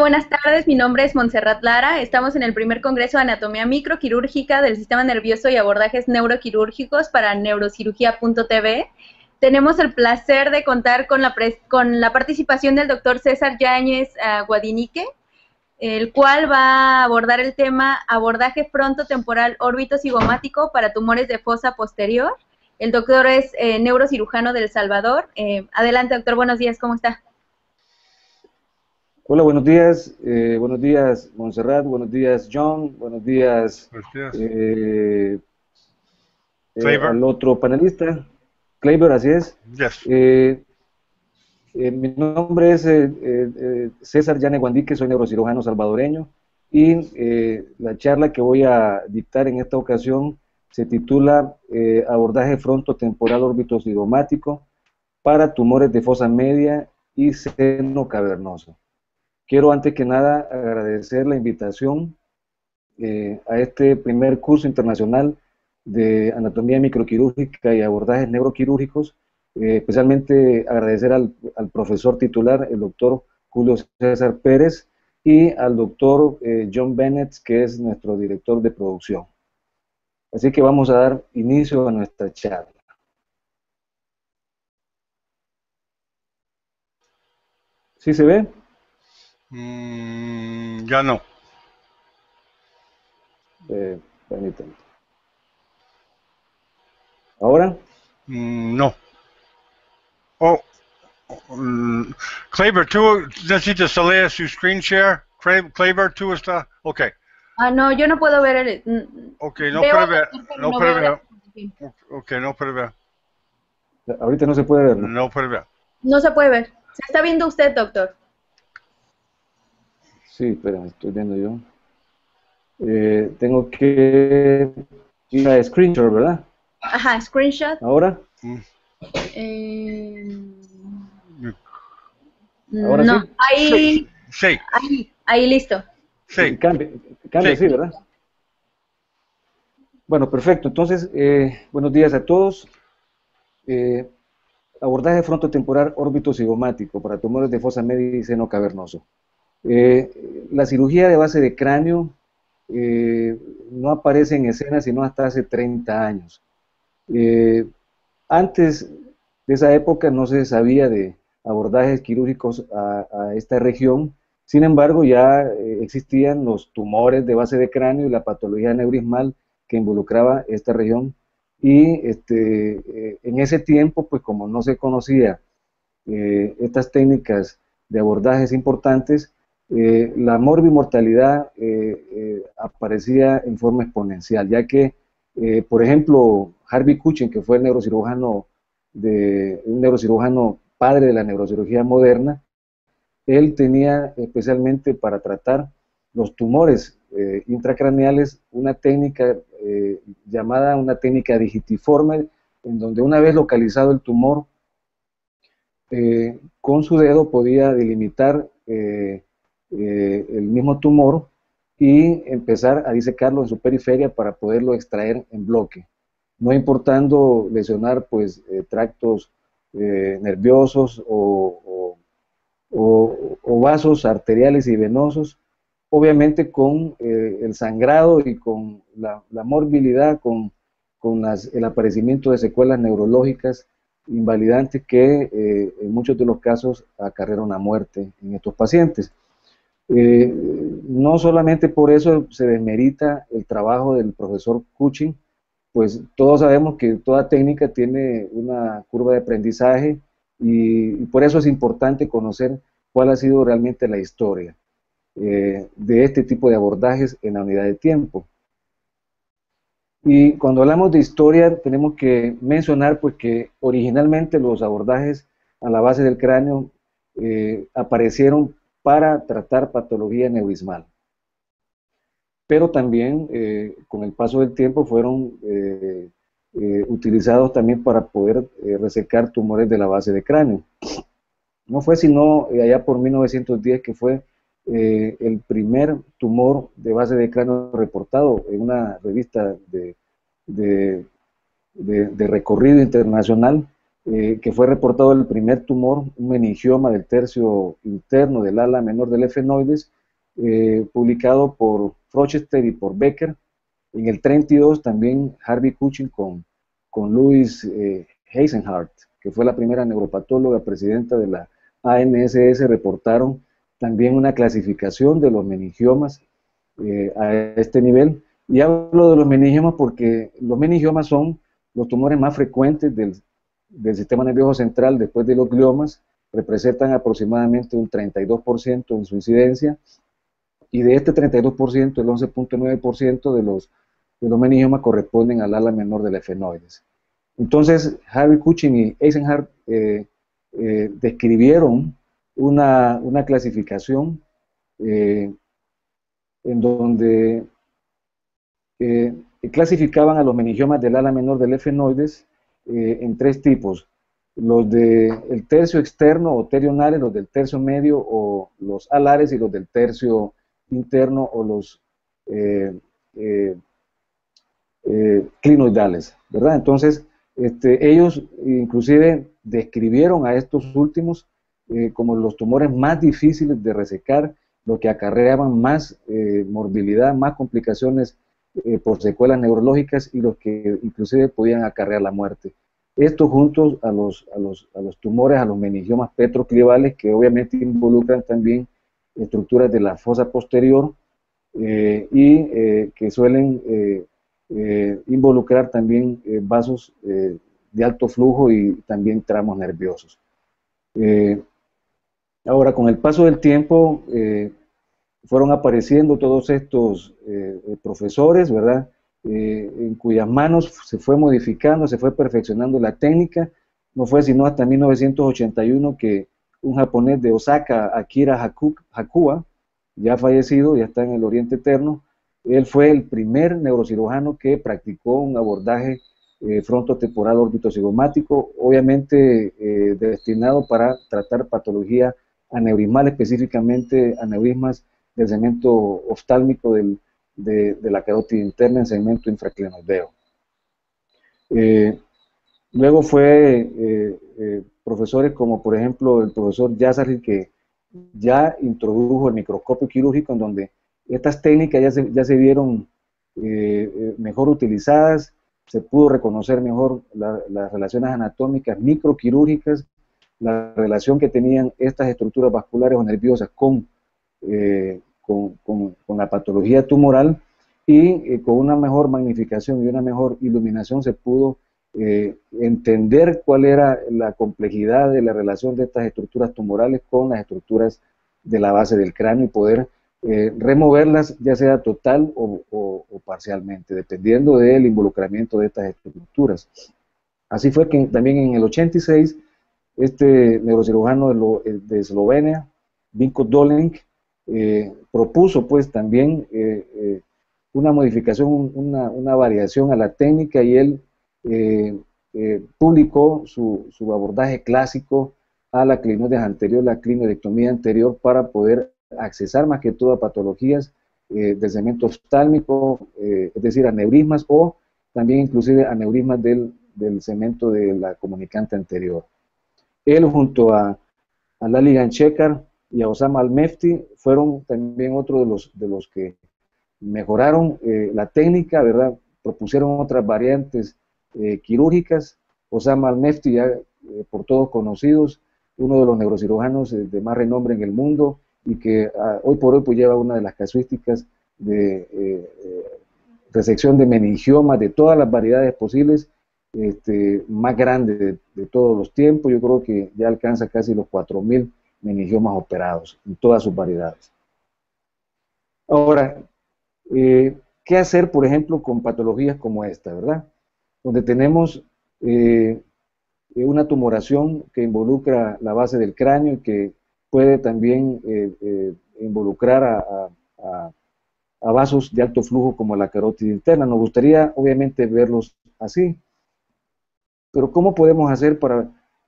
buenas tardes. Mi nombre es Montserrat Lara. Estamos en el primer Congreso de Anatomía Microquirúrgica del Sistema Nervioso y Abordajes Neuroquirúrgicos para Neurocirugía.tv. Tenemos el placer de contar con la participación del doctor César Yáñez Guadinique, el cual va a abordar el tema abordaje frontotemporal órbito-cigomático para tumores de fosa posterior. El doctor es neurocirujano de El Salvador. Adelante, doctor. Buenos días. ¿Cómo está? Hola, buenos días Montserrat, buenos días John, buenos días al otro panelista, Kleiber, así es. Yes. Mi nombre es César Yáñez Guadinique, soy neurocirujano salvadoreño y la charla que voy a dictar en esta ocasión se titula Abordaje frontotemporal órbito-cigomático para tumores de fosa media y seno cavernoso. Quiero antes que nada agradecer la invitación a este primer curso internacional de anatomía microquirúrgica y abordajes neuroquirúrgicos, especialmente agradecer al profesor titular, el doctor Julio César Pérez, y al doctor John Bennett, que es nuestro director de producción. Así que vamos a dar inicio a nuestra charla. ¿Sí se ve? Ya no. Permítanme. ¿Ahora? No. Oh, Kleiber, tú necesitas salir a su screen share. Kleiber, tú está. Ok. No, yo no puedo ver el... Ok, no puede ver. No puede ver. Ok, no puede ver. Ahorita no se puede ver, ¿no? No puede ver. No se puede ver. ¿Se está viendo usted, doctor? Sí, espera, estoy viendo yo. Tengo que ir a screenshot, ¿verdad? Ajá, screenshot. ¿Ahora? ¿Ahora no, sí? ahí, Sí. ahí listo. Sí. Cambia, sí, ¿verdad? Bueno, perfecto. Entonces, buenos días a todos. Abordaje frontotemporal órbito-cigomático para tumores de fosa media y seno cavernoso. La cirugía de base de cráneo no aparece en escena sino hasta hace 30 años. Antes de esa época no se sabía de abordajes quirúrgicos a esta región, sin embargo ya existían los tumores de base de cráneo y la patología neurismal que involucraba esta región, y en ese tiempo, pues como no se conocía estas técnicas de abordajes importantes, la morbimortalidad aparecía en forma exponencial, ya que, por ejemplo, Harvey Cushing, que fue el un neurocirujano padre de la neurocirugía moderna, él tenía especialmente para tratar los tumores intracraneales una técnica llamada una técnica digitiforme, en donde una vez localizado el tumor, con su dedo podía delimitar el mismo tumor y empezar a disecarlo en su periferia para poderlo extraer en bloque, no importando lesionar pues tractos nerviosos o vasos arteriales y venosos, obviamente con el sangrado y con la morbilidad, con el aparecimiento de secuelas neurológicas invalidantes que en muchos de los casos acarrearon la muerte en estos pacientes. No solamente por eso se desmerita el trabajo del profesor Cushing, pues todos sabemos que toda técnica tiene una curva de aprendizaje y por eso es importante conocer cuál ha sido realmente la historia de este tipo de abordajes en la unidad de tiempo. Y cuando hablamos de historia tenemos que mencionar pues que originalmente los abordajes a la base del cráneo aparecieron para tratar patología neurismal, pero también con el paso del tiempo fueron utilizados también para poder resecar tumores de la base de cráneo. No fue sino allá por 1910 que fue el primer tumor de base de cráneo reportado en una revista de recorrido internacional, que fue reportado el primer tumor, un meningioma del tercio interno del ala menor del efenoides, publicado por Frochester y por Becker. En el 32 también Harvey Cushing con Louise Eisenhardt, que fue la primera neuropatóloga presidenta de la ANSS, reportaron también una clasificación de los meningiomas a este nivel. Y hablo de los meningiomas porque los meningiomas son los tumores más frecuentes del sistema nervioso central después de los gliomas, representan aproximadamente un 32% en su incidencia, y de este 32%, el 11.9% de los meningiomas corresponden al ala menor del efenoides. Entonces, Harvey Cushing y Eisenhardt describieron una clasificación en donde clasificaban a los meningiomas del ala menor del efenoides en tres tipos: los del tercio externo o terionales, los del tercio medio o los alares, y los del tercio interno o los clinoidales, ¿verdad? Entonces, ellos inclusive describieron a estos últimos como los tumores más difíciles de resecar, los que acarreaban más morbilidad, más complicaciones por secuelas neurológicas, y los que inclusive podían acarrear la muerte. Esto juntos a los tumores, a los meningiomas petroclivales, que obviamente involucran también estructuras de la fosa posterior y que suelen involucrar también vasos de alto flujo y también tramos nerviosos. Ahora, con el paso del tiempo, fueron apareciendo todos estos profesores, ¿verdad? En cuyas manos se fue modificando, se fue perfeccionando la técnica. No fue sino hasta 1981 que un japonés de Osaka, Akira Hakuwa, ya fallecido, ya está en el Oriente Eterno, él fue el primer neurocirujano que practicó un abordaje frontotemporal orbitocigomático, obviamente destinado para tratar patología aneurismal, específicamente aneurismas del segmento oftálmico de la carótida interna en segmento infraclinoideo. Luego fue profesores como por ejemplo el profesor Yassari, que ya introdujo el microscopio quirúrgico, en donde estas técnicas ya se vieron mejor utilizadas, se pudo reconocer mejor las relaciones anatómicas microquirúrgicas, la relación que tenían estas estructuras vasculares o nerviosas con la patología tumoral, y con una mejor magnificación y una mejor iluminación se pudo entender cuál era la complejidad de la relación de estas estructuras tumorales con las estructuras de la base del cráneo, y poder removerlas, ya sea total o parcialmente, dependiendo del involucramiento de estas estructuras. Así fue que también en el 86, este neurocirujano de Eslovenia, Vinko Dolenc, propuso pues también una modificación, una variación a la técnica, y él publicó su abordaje clásico a la clinoides anterior, la clinoidectomía anterior, para poder accesar más que todo a patologías del segmento oftálmico, es decir, aneurismas, o también inclusive aneurismas del segmento de la comunicante anterior. Él, junto a Lali Ganchekar y a Osama Al-Mefti, fueron también otros de los que mejoraron la técnica, ¿verdad? Propusieron otras variantes quirúrgicas. Osama Al-Mefti, ya por todos conocidos, uno de los neurocirujanos de más renombre en el mundo, y que hoy por hoy pues lleva una de las casuísticas de resección de meningiomas de todas las variedades posibles, más grande de todos los tiempos. Yo creo que ya alcanza casi los 4.000 meningiomas operados en todas sus variedades. Ahora, ¿qué hacer, por ejemplo, con patologías como esta, verdad? Donde tenemos una tumoración que involucra la base del cráneo y que puede también involucrar a vasos de alto flujo como la carótida interna. Nos gustaría, obviamente, verlos así. Pero ¿cómo podemos hacer para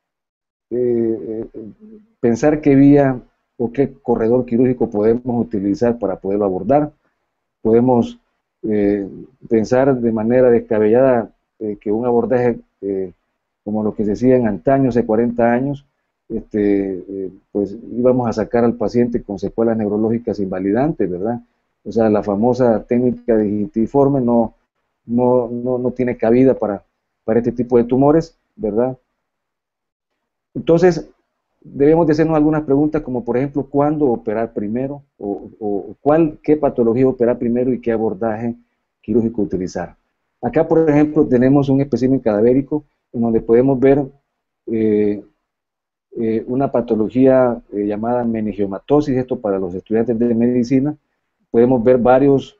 pensar qué vía o qué corredor quirúrgico podemos utilizar para poderlo abordar? Podemos pensar de manera descabellada que un abordaje como lo que se hacía en antaño, hace 40 años, pues íbamos a sacar al paciente con secuelas neurológicas invalidantes, ¿verdad? O sea, la famosa técnica digitiforme no tiene cabida para este tipo de tumores, ¿verdad? Entonces, debemos de hacernos algunas preguntas como, por ejemplo, ¿cuándo operar primero? ¿Qué patología operar primero y qué abordaje quirúrgico utilizar? Acá, por ejemplo, tenemos un espécimen cadavérico en donde podemos ver una patología llamada meningiomatosis, esto para los estudiantes de medicina. Podemos ver varios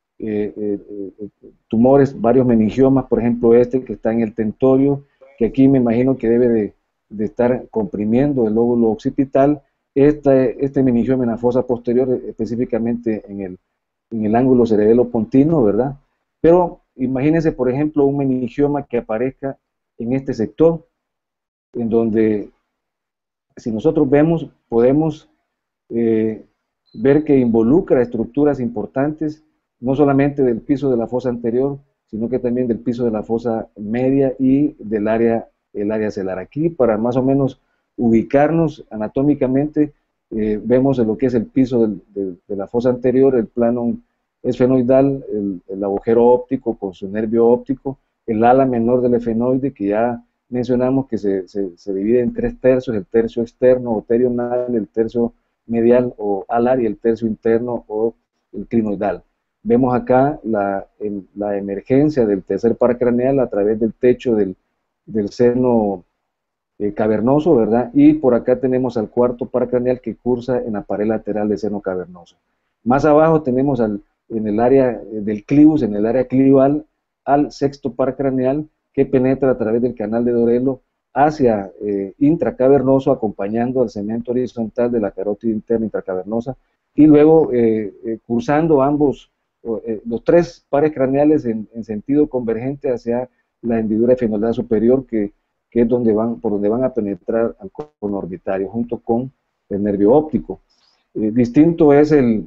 tumores, varios meningiomas, por ejemplo este que está en el tentorio, que aquí me imagino que debe de estar comprimiendo el lóbulo occipital. Este meningioma en la fosa posterior, específicamente en el ángulo cerebelo-pontino, ¿verdad? Pero imagínense, por ejemplo, un meningioma que aparezca en este sector, en donde, si nosotros vemos, podemos ver que involucra estructuras importantes, no solamente del piso de la fosa anterior, sino que también del piso de la fosa media y del el área celar. Aquí, para más o menos ubicarnos anatómicamente, vemos lo que es el piso de la fosa anterior, el plano esfenoidal, el agujero óptico con su nervio óptico, el ala menor del efenoide, que ya mencionamos que se divide en 3 tercios, el tercio externo o terional, el tercio medial o alar y el tercio interno o el clinoidal. Vemos acá la emergencia del tercer par craneal a través del techo del seno cavernoso, ¿verdad? Y por acá tenemos al cuarto par craneal que cursa en la pared lateral del seno cavernoso. Más abajo tenemos en el área del clivus, en el área clival, al sexto par craneal que penetra a través del canal de Dorelo hacia intracavernoso, acompañando al cemento horizontal de la carótida interna intracavernosa, y luego cursando los 3 pares craneales en sentido convergente hacia la hendidura efenoidal superior, que es por donde van a penetrar al cono orbitario, junto con el nervio óptico. Distinto es el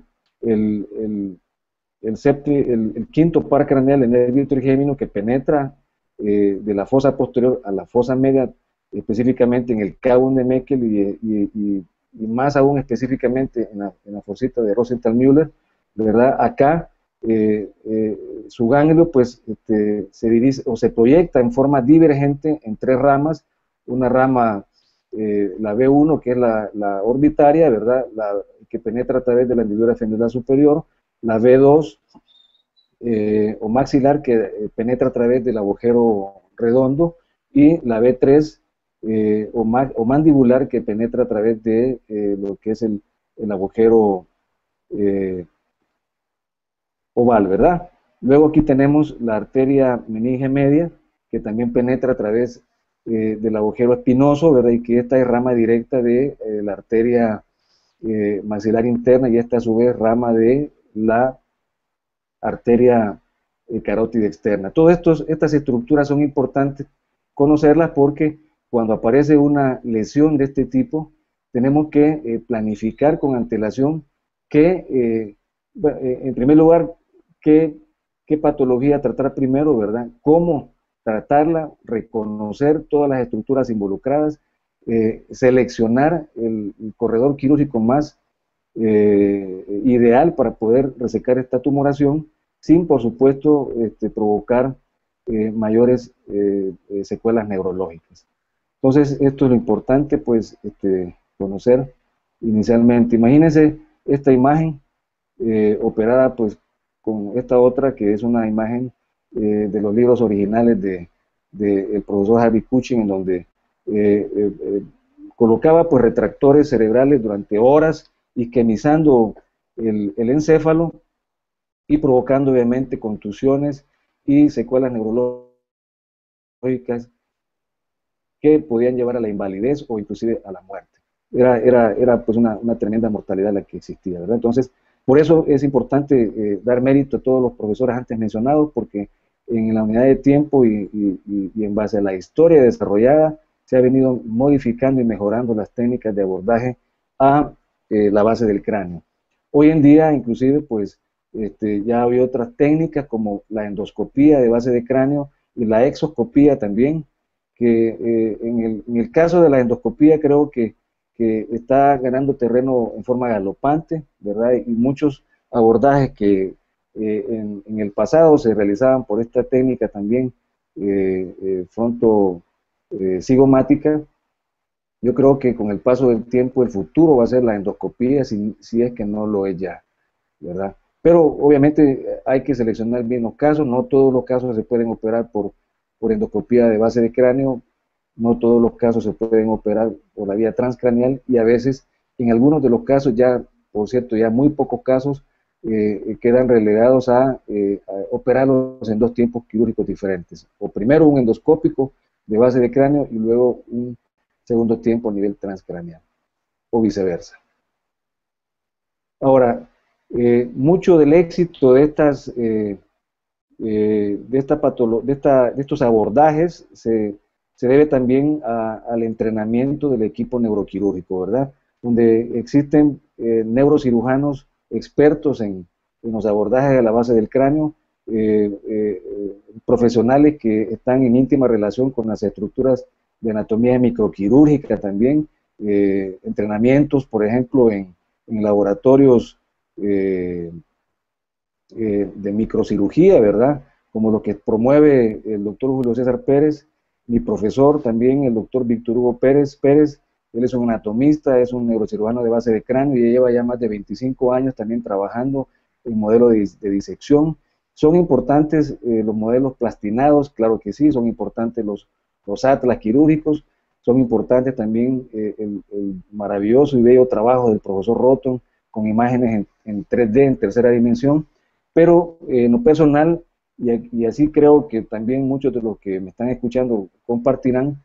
quinto par craneal, el nervio trigémino, que penetra de la fosa posterior a la fosa media, específicamente en el cavum de Meckel y más aún específicamente en la fosita de Rosenthal-Müller, ¿verdad? Acá su ganglio pues se dirige o se proyecta en forma divergente en 3 ramas, una rama, la B1, que es la orbitaria, ¿verdad? Que penetra a través de la hendidura efenoidal superior, la B2 o maxilar, que penetra a través del agujero redondo, y la B3 o mandibular, que penetra a través de lo que es el agujero oval, ¿verdad? Luego aquí tenemos la arteria meninge media, que también penetra a través del agujero espinoso, ¿verdad? Y que esta es rama directa de la arteria maxilar interna, y esta a su vez rama de la arteria carótida externa. Todas estas estructuras son importantes conocerlas, porque cuando aparece una lesión de este tipo, tenemos que planificar con antelación en primer lugar, qué patología tratar primero, ¿verdad? Cómo tratarla, reconocer todas las estructuras involucradas, seleccionar el corredor quirúrgico más ideal para poder resecar esta tumoración, sin, por supuesto, provocar mayores secuelas neurológicas. Entonces, esto es lo importante, pues, conocer inicialmente. Imagínense esta imagen operada, pues, con esta otra, que es una imagen de los libros originales del profesor Harvey Cushing, en donde colocaba, pues, retractores cerebrales durante horas, isquemizando el encéfalo y provocando obviamente contusiones y secuelas neurológicas que podían llevar a la invalidez o inclusive a la muerte. Era pues una tremenda mortalidad la que existía, ¿verdad? Entonces, por eso es importante dar mérito a todos los profesores antes mencionados, porque en la unidad de tiempo y en base a la historia desarrollada, se ha venido modificando y mejorando las técnicas de abordaje a la base del cráneo. Hoy en día, inclusive, pues, ya hay otras técnicas como la endoscopía de base de cráneo y la exoscopía también, que en el caso de la endoscopía creo que está ganando terreno en forma galopante, ¿verdad? Y muchos abordajes que en el pasado se realizaban por esta técnica también fronto-cigomática. Yo creo que con el paso del tiempo el futuro va a ser la endoscopía, si es que no lo es ya, ¿verdad? Pero obviamente hay que seleccionar bien los casos, no todos los casos se pueden operar por endoscopía de base de cráneo, no todos los casos se pueden operar por la vía transcraneal y a veces, en algunos de los casos ya, por cierto, ya muy pocos casos quedan relegados a operarlos en dos tiempos quirúrgicos diferentes, o primero un endoscópico de base de cráneo y luego un segundo tiempo a nivel transcraneal, o viceversa. Ahora, mucho del éxito de estos abordajes se debe también al entrenamiento del equipo neuroquirúrgico, ¿verdad? Donde existen neurocirujanos expertos en los abordajes de la base del cráneo, profesionales que están en íntima relación con las estructuras de anatomía microquirúrgica también, entrenamientos, por ejemplo, en laboratorios de microcirugía, ¿verdad? Como lo que promueve el doctor Julio César Pérez, mi profesor también, el doctor Víctor Hugo Pérez. Él es un anatomista, es un neurocirujano de base de cráneo y lleva ya más de 25 años también trabajando en modelo de disección. ¿Son importantes los modelos plastinados? Claro que sí, son importantes los atlas quirúrgicos, son importantes también el maravilloso y bello trabajo del profesor Roton con imágenes en 3D, en tercera dimensión, pero en lo personal, y así creo que también muchos de los que me están escuchando compartirán,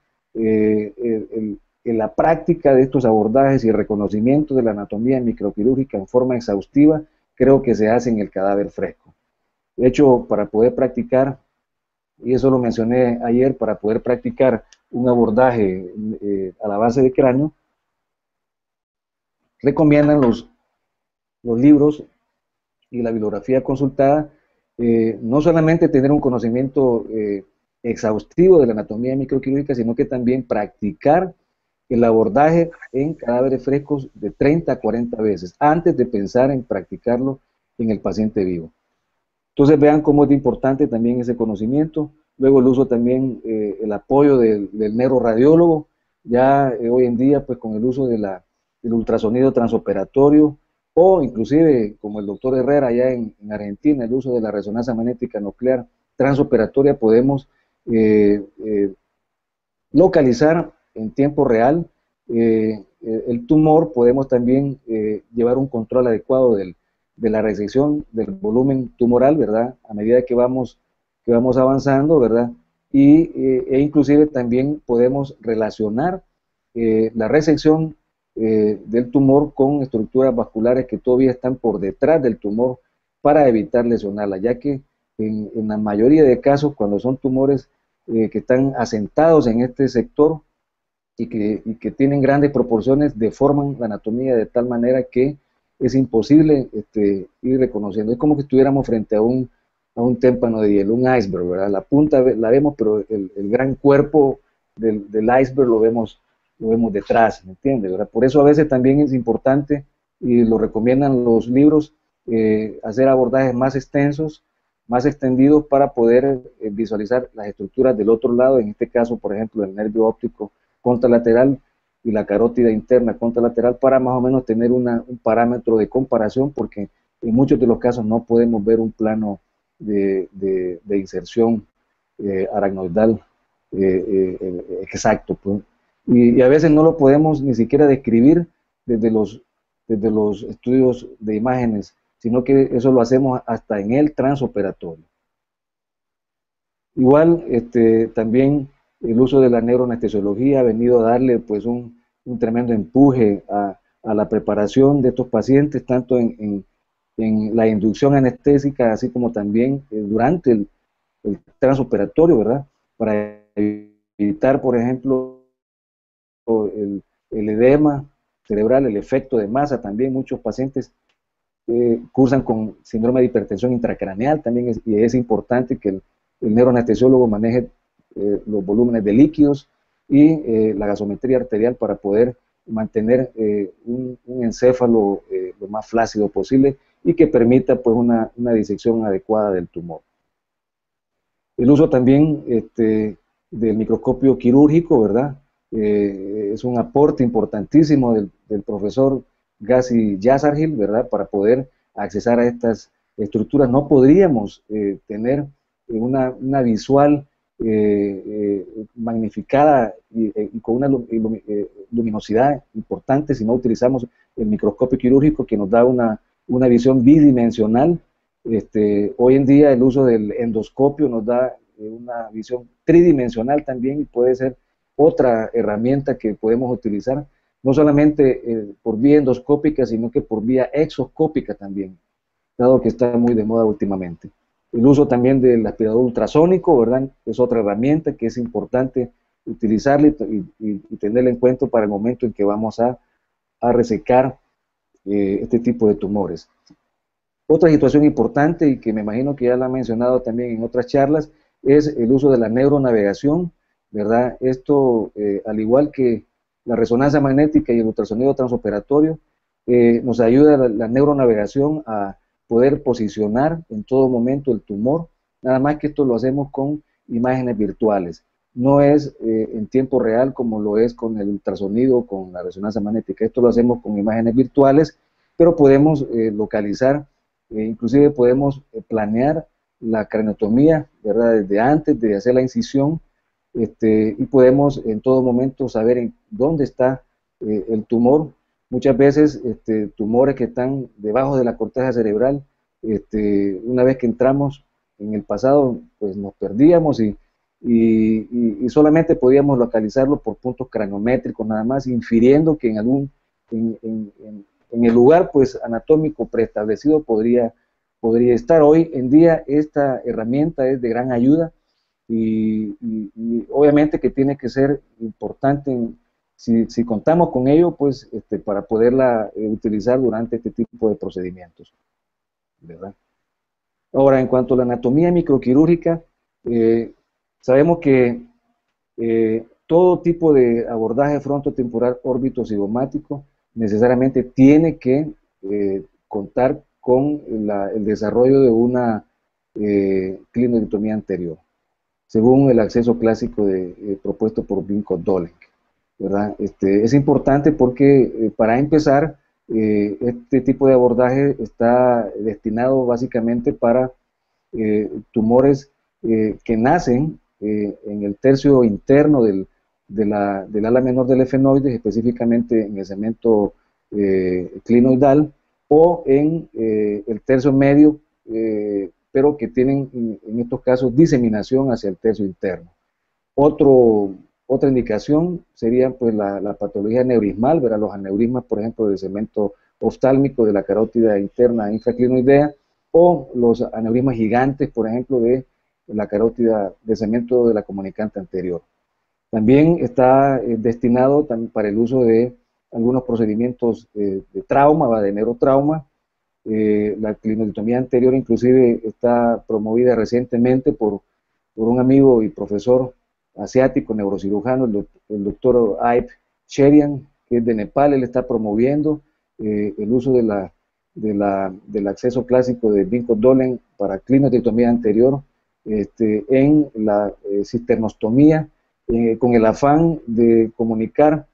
en la práctica de estos abordajes y el reconocimiento de la anatomía microquirúrgica en forma exhaustiva, creo que se hace en el cadáver fresco. De hecho, para poder practicar, y eso lo mencioné ayer, para poder practicar un abordaje a la base de cráneo, recomiendan los libros y la bibliografía consultada, no solamente tener un conocimiento exhaustivo de la anatomía microquirúrgica, sino que también practicar el abordaje en cadáveres frescos de 30 a 40 veces, antes de pensar en practicarlo en el paciente vivo. Entonces vean cómo es importante también ese conocimiento. Luego el uso también, el apoyo del neuroradiólogo, ya hoy en día pues con el uso del ultrasonido transoperatorio, o inclusive como el doctor Herrera allá en Argentina, el uso de la resonancia magnética nuclear transoperatoria, podemos localizar en tiempo real el tumor, podemos también llevar un control adecuado de la resección del volumen tumoral, ¿verdad? A medida que vamos avanzando, ¿verdad? E inclusive también podemos relacionar la resección del tumor con estructuras vasculares que todavía están por detrás del tumor para evitar lesionarla, ya que en la mayoría de casos, cuando son tumores que están asentados en este sector y que tienen grandes proporciones, deforman la anatomía de tal manera que es imposible ir reconociendo. Es como que estuviéramos frente a un témpano de hielo, un iceberg, ¿verdad? La punta la vemos, pero el gran cuerpo del iceberg lo vemos detrás, ¿me entiendes? ¿Verdad? Por eso a veces también es importante, y lo recomiendan los libros, hacer abordajes más extensos, más extendidos para poder visualizar las estructuras del otro lado, en este caso, por ejemplo, el nervio óptico contralateral y la carótida interna contralateral, para más o menos tener un parámetro de comparación, porque en muchos de los casos no podemos ver un plano de inserción aracnoidal exacto, pues. Y a veces no lo podemos ni siquiera describir desde los estudios de imágenes, sino que eso lo hacemos hasta en el transoperatorio. Igual, también el uso de la neuroanestesiología ha venido a darle pues un tremendo empuje a la preparación de estos pacientes, tanto en la inducción anestésica, así como también durante el transoperatorio, ¿verdad? Para evitar, por ejemplo, el edema cerebral, el efecto de masa. También muchos pacientes cursan con síndrome de hipertensión intracraneal también, y es importante que el neuroanestesiólogo maneje los volúmenes de líquidos y la gasometría arterial para poder mantener un encéfalo lo más flácido posible y que permita pues una disección adecuada del tumor. El uso también del microscopio quirúrgico, ¿verdad? Es un aporte importantísimo del profesor Gassi Yazargil, ¿verdad? Para poder accesar a estas estructuras. No podríamos tener una visual magnificada y con una luminosidad importante si no utilizamos el microscopio quirúrgico, que nos da una visión bidimensional. Hoy en día el uso del endoscopio nos da una visión tridimensional también, y puede ser otra herramienta que podemos utilizar, no solamente por vía endoscópica, sino que por vía exoscópica también, dado que está muy de moda últimamente. El uso también del aspirador ultrasónico, ¿verdad? Es otra herramienta que es importante utilizarla y tenerla en cuenta para el momento en que vamos a resecar este tipo de tumores. Otra situación importante, y que me imagino que ya la han mencionado también en otras charlas, es el uso de la neuronavegación, ¿verdad? Esto, al igual que la resonancia magnética y el ultrasonido transoperatorio, nos ayuda la neuronavegación a poder posicionar en todo momento el tumor, nada más que esto lo hacemos con imágenes virtuales. No es en tiempo real como lo es con el ultrasonido, con la resonancia magnética. Esto lo hacemos con imágenes virtuales, pero podemos localizar, inclusive podemos planear la craniotomía, ¿verdad? Desde antes de hacer la incisión, y podemos en todo momento saber en dónde está el tumor. Muchas veces tumores que están debajo de la corteza cerebral, una vez que entramos en el pasado, pues nos perdíamos y solamente podíamos localizarlo por puntos craniométricos nada más, infiriendo que en el lugar pues anatómico preestablecido podría estar. Hoy en día esta herramienta es de gran ayuda y obviamente que tiene que ser importante si contamos con ello, pues para poderla utilizar durante este tipo de procedimientos, ¿verdad? Ahora, en cuanto a la anatomía microquirúrgica, sabemos que todo tipo de abordaje frontotemporal órbito-cigomático necesariamente tiene que contar con el desarrollo de una clinoidectomía anterior, según el acceso clásico propuesto por Vincott Dolenk, ¿verdad? Es importante porque, para empezar, este tipo de abordaje está destinado básicamente para tumores que nacen en el tercio interno del ala menor del efenoides, específicamente en el segmento clinoidal, o en el tercio medio, pero que tienen en estos casos diseminación hacia el tercio interno. Otra indicación sería pues la patología aneurismal, ¿verdad? Los aneurismas, por ejemplo, del segmento oftálmico de la carótida interna infraclinoidea, o los aneurismas gigantes, por ejemplo, de la carótida del segmento de la comunicante anterior. También está destinado para el uso de algunos procedimientos de trauma, de neurotrauma. La clinoidectomía anterior inclusive está promovida recientemente por un amigo y profesor asiático, neurocirujano, el doctor Aip Cherian, que es de Nepal. Él está promoviendo el uso del acceso clásico de Vincott Dolenk para clinoidectomía anterior en la cisternostomía, con el afán de comunicar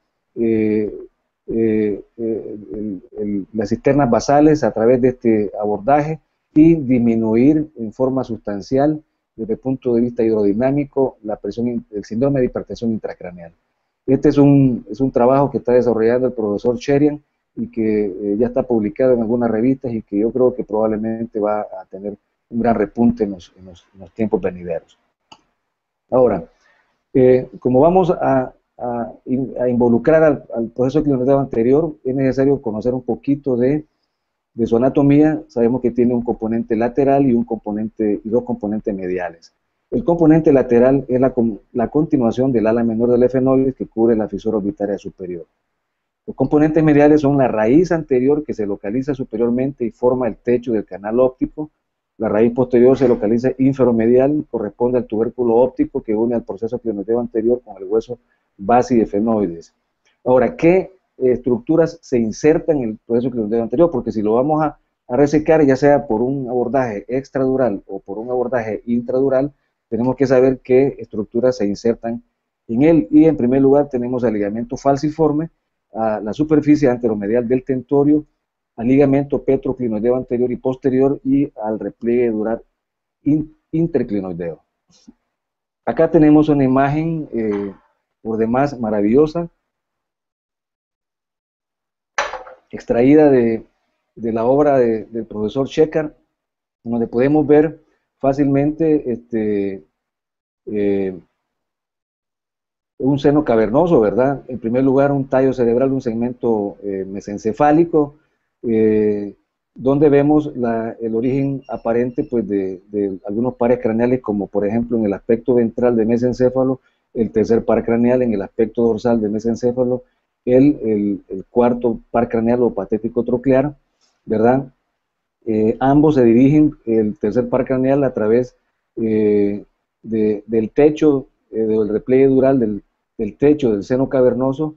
las cisternas basales a través de este abordaje y disminuir en forma sustancial, desde el punto de vista hidrodinámico, el síndrome de hipertensión intracraneal. Este es un trabajo que está desarrollando el profesor Cherian y que ya está publicado en algunas revistas, y que yo creo que probablemente va a tener un gran repunte en los tiempos venideros. Ahora, como vamos a involucrar al proceso clinoideo anterior, es necesario conocer un poquito de su anatomía. Sabemos que tiene un componente lateral y dos componentes mediales. El componente lateral es la continuación del ala menor del efenoides, que cubre la fisura orbitaria superior. Los componentes mediales son la raíz anterior, que se localiza superiormente y forma el techo del canal óptico, La raíz posterior se localiza inferomedial, corresponde al tubérculo óptico que une al proceso clinoideo anterior con el hueso basifenoides. Ahora, ¿qué estructuras se insertan en el proceso clinoideo anterior? Porque si lo vamos a resecar, ya sea por un abordaje extradural o por un abordaje intradural, tenemos que saber qué estructuras se insertan en él. Y en primer lugar tenemos el ligamento falciforme, a la superficie anteromedial del tentorio, al ligamento petroclinoideo anterior y posterior y al repliegue dural interclinoideo. Acá tenemos una imagen por demás maravillosa, extraída de la obra del profesor Shekar, donde podemos ver fácilmente un seno cavernoso, ¿verdad? En primer lugar, un tallo cerebral, un segmento mesencefálico, donde vemos el origen aparente pues, de algunos pares craneales, como por ejemplo en el aspecto ventral de mesencéfalo, el tercer par craneal, en el aspecto dorsal de mesencéfalo, el cuarto par craneal o patético troclear, ¿verdad? Ambos se dirigen, el tercer par craneal, a través del techo, del repliegue dural del techo del seno cavernoso,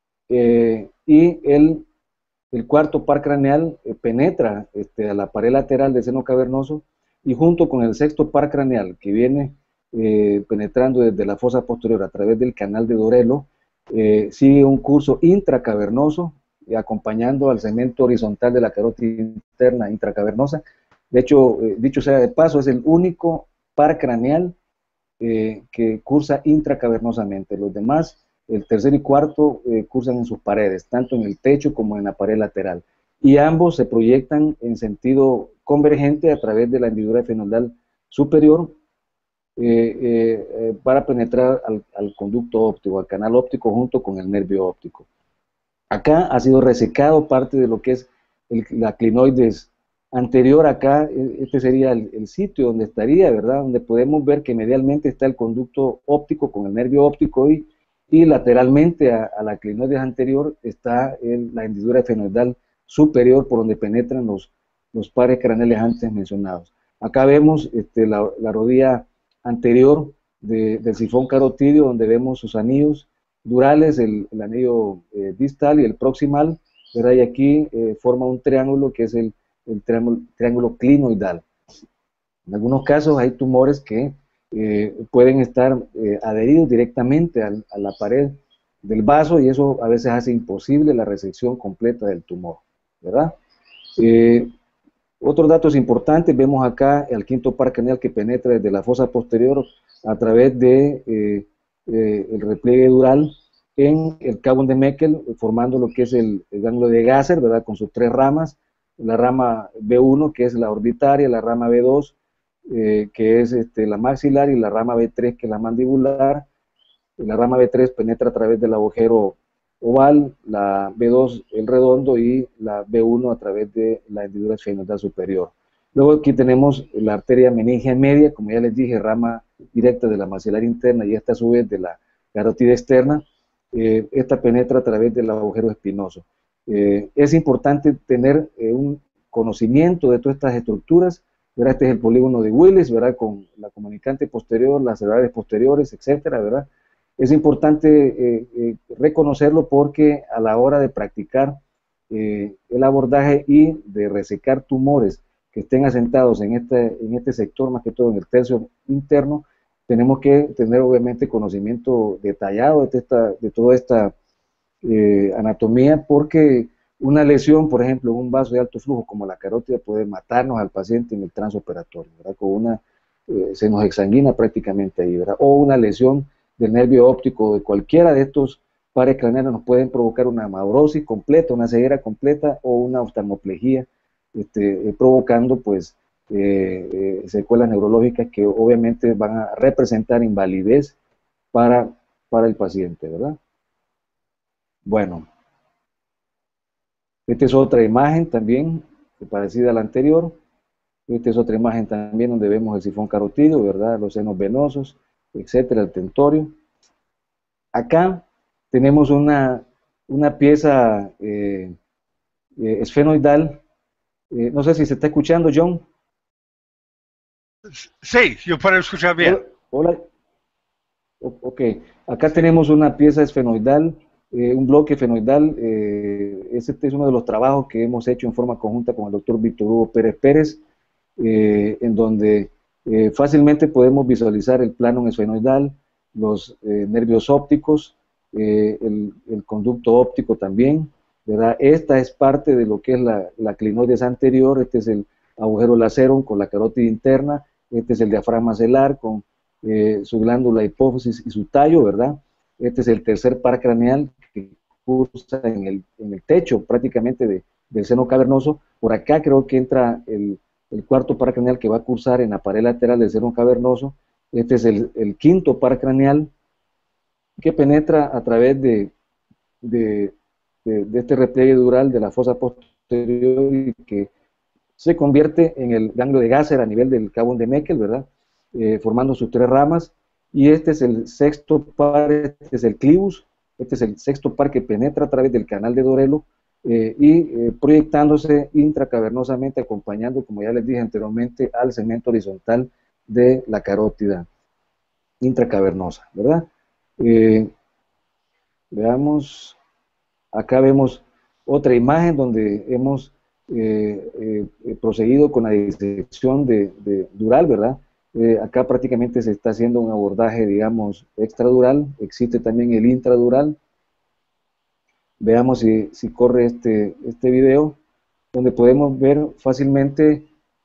y el cuarto par craneal penetra a la pared lateral del seno cavernoso, y junto con el sexto par craneal que viene penetrando desde la fosa posterior a través del canal de Dorelo, sigue un curso intracavernoso, acompañando al segmento horizontal de la carótida interna intracavernosa. De hecho, dicho sea de paso, es el único par craneal que cursa intracavernosamente. Los demás, el tercer y cuarto, cursan en sus paredes, tanto en el techo como en la pared lateral. Y ambos se proyectan en sentido convergente a través de la hendidura fenodal superior para penetrar al conducto óptico, al canal óptico junto con el nervio óptico. Acá ha sido resecado parte de lo que es la clinoides anterior. Acá, este sería el sitio donde estaría, ¿verdad? Donde podemos ver que medialmente está el conducto óptico con el nervio óptico y lateralmente a la clinoides anterior está la hendidura fenoidal superior por donde penetran los pares craneales antes mencionados. Acá vemos la rodilla anterior del sifón carotidio, donde vemos sus anillos durales, el anillo distal y el proximal, ¿verdad? Y aquí forma un triángulo que es el triángulo clinoidal. En algunos casos hay tumores que pueden estar adheridos directamente a la pared del vaso, y eso a veces hace imposible la resección completa del tumor, ¿verdad? Otros datos importantes, vemos acá el quinto par craneal que penetra desde la fosa posterior a través de el repliegue dural en el Cabo de Meckel, formando lo que es el gángulo de Gasser, ¿verdad? Con sus tres ramas, la rama B1, que es la orbitaria, la rama B2, que es la maxilar, y la rama B3, que es la mandibular. La rama B3 penetra a través del agujero oval, la B2 el redondo, y la B1 a través de la hendidura esfenoidal superior. Luego aquí tenemos la arteria meningia media, como ya les dije, rama directa de la maxilar interna, y esta a su vez de la carótida externa. Esta penetra a través del agujero espinoso. Es importante tener un conocimiento de todas estas estructuras, ¿verdad? Este es el polígono de Willis, ¿verdad? Con la comunicante posterior, las cervicales posteriores, etcétera, ¿verdad? Es importante reconocerlo, porque a la hora de practicar el abordaje y de resecar tumores que estén asentados en este sector, más que todo en el tercio interno, tenemos que tener obviamente conocimiento detallado de toda esta anatomía, porque una lesión, por ejemplo, en un vaso de alto flujo como la carótida, puede matarnos al paciente en el transoperatorio, ¿verdad? Se nos exsanguina prácticamente ahí, ¿verdad? O una lesión del nervio óptico de cualquiera de estos pares craneales nos pueden provocar una amaurosis completa, una ceguera completa, o una oftalmoplejía, provocando pues secuelas neurológicas que obviamente van a representar invalidez para el paciente, ¿verdad? Bueno, esta es otra imagen también parecida a la anterior. Esta es otra imagen también donde vemos el sifón carotídeo, ¿verdad? Los senos venosos, etcétera, el tentorio. Acá tenemos una pieza esfenoidal. No sé si se está escuchando, John. Sí, yo puedo escuchar bien. Hola, ok. Acá tenemos una pieza esfenoidal, un bloque esfenoidal. Este es uno de los trabajos que hemos hecho en forma conjunta con el doctor Víctor Hugo Pérez Pérez, en donde fácilmente podemos visualizar el plano esfenoidal, los nervios ópticos, el conducto óptico también, ¿verdad? Esta es parte de lo que es la clinoides anterior. Este es el agujero lacerum con la carótida interna, este es el diafragma celar con su glándula hipófisis y su tallo, ¿verdad? Este es el tercer par craneal que cursa en el techo prácticamente del seno cavernoso. Por acá creo que entra el cuarto par craneal que va a cursar en la pared lateral del seno cavernoso. Este es el quinto par craneal que penetra a través de, de este repliegue dural de la fosa posterior y que se convierte en el ganglio de Gasser a nivel del cabo de Meckel, ¿verdad? Formando sus tres ramas. Y este es el sexto par, este es el clivus, este es el sexto par que penetra a través del canal de Dorelo proyectándose intracavernosamente, acompañando, como ya les dije anteriormente, al segmento horizontal de la carótida intracavernosa, ¿verdad? Veamos, acá vemos otra imagen donde hemos proseguido con la disección dural, ¿verdad? Acá prácticamente se está haciendo un abordaje, digamos, extradural. Existe también el intradural. Veamos si corre este video, donde podemos ver fácilmente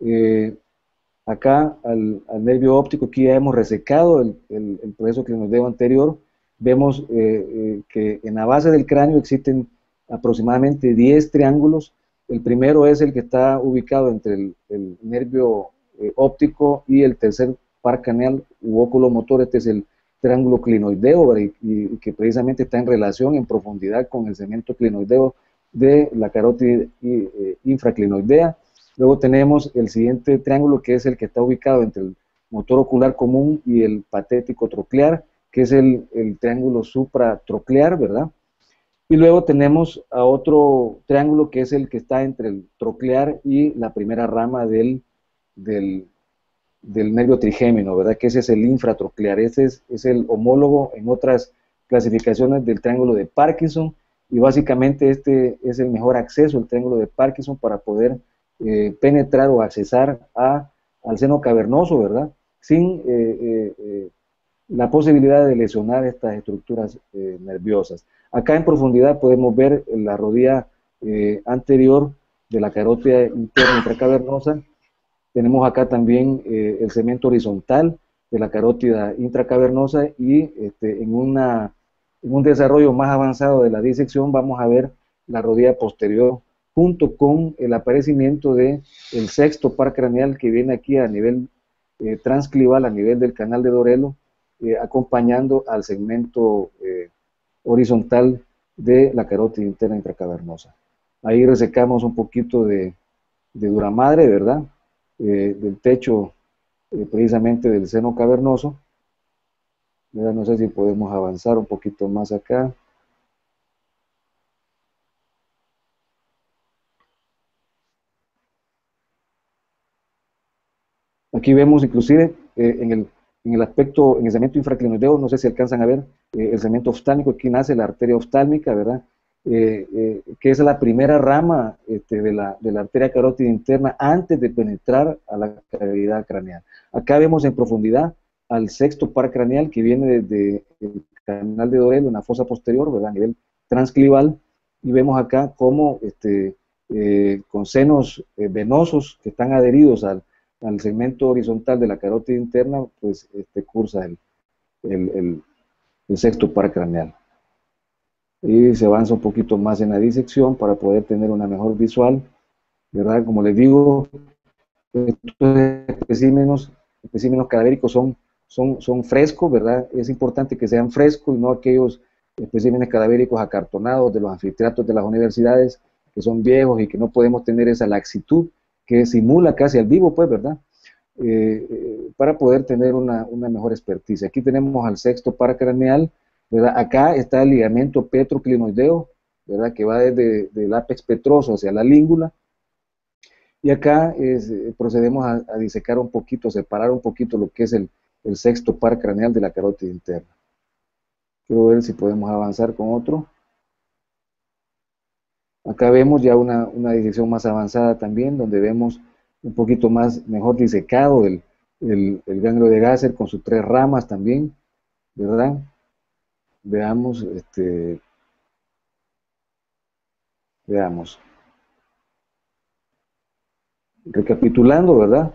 acá al nervio óptico. Aquí ya hemos resecado el proceso clinoideo anterior. Vemos que en la base del cráneo existen aproximadamente 10 triángulos. El primero es el que está ubicado entre el nervio óptico y el tercer par craneal u óculo motor. Este es el triángulo clinoideo, ¿verdad? Y que precisamente está en relación en profundidad con el segmento clinoideo de la carótida infraclinoidea. Luego tenemos el siguiente triángulo, que es el que está ubicado entre el motor ocular común y el patético troclear, que es el triángulo supratroclear, ¿verdad? Y luego tenemos a otro triángulo que es el que está entre el troclear y la primera rama del, del nervio trigémino, ¿verdad? Que ese es el infratroclear. Ese es el homólogo en otras clasificaciones del triángulo de Parkinson, y básicamente este es el mejor acceso, el triángulo de Parkinson, para poder penetrar o accesar al seno cavernoso, ¿verdad? Sin la posibilidad de lesionar estas estructuras nerviosas. Acá en profundidad podemos ver la rodilla anterior de la carótida interna intracavernosa. Tenemos acá también el segmento horizontal de la carótida intracavernosa, y en un desarrollo más avanzado de la disección vamos a ver la rodilla posterior junto con el aparecimiento del sexto par craneal que viene aquí a nivel transclival, a nivel del canal de Dorelo, acompañando al segmento horizontal de la carótida interna intracavernosa. Ahí resecamos un poquito de duramadre, ¿verdad? Del techo precisamente del seno cavernoso. ¿Verdad? No sé si podemos avanzar un poquito más acá. Aquí vemos inclusive en el aspecto, en el segmento infraclinoideo, no sé si alcanzan a ver el segmento oftálmico. Aquí nace la arteria oftálmica, ¿verdad? Que es la primera rama de la arteria carótida interna antes de penetrar a la cavidad craneal. Acá vemos en profundidad al sexto par craneal que viene desde el canal de Dorelo en la fosa posterior, ¿verdad? A nivel transclival, y vemos acá cómo con senos venosos que están adheridos al segmento horizontal de la carótida interna, pues cursa el, el sexto par craneal. Y se avanza un poquito más en la disección para poder tener una mejor visual, ¿verdad? Como les digo, estos especímenes cadavéricos son frescos, ¿verdad? Es importante que sean frescos y no aquellos especímenes cadavéricos acartonados de los anfiteatros de las universidades, que son viejos y que no podemos tener esa laxitud que simula casi al vivo, pues, ¿verdad? Para poder tener una mejor experticia. Aquí tenemos al sexto par craneal, ¿verdad? Acá está el ligamento petroclinoideo, ¿verdad? Que va desde el ápex petroso hacia la língula, Y acá procedemos a disecar un poquito, separar un poquito lo que es el sexto par craneal de la carótida interna. Quiero ver si podemos avanzar con otro. Acá vemos ya una disección más avanzada también, donde vemos un poquito más, mejor disecado el ganglio de Gasser con sus 3 ramas también, ¿verdad? Veamos, veamos. Recapitulando, ¿verdad?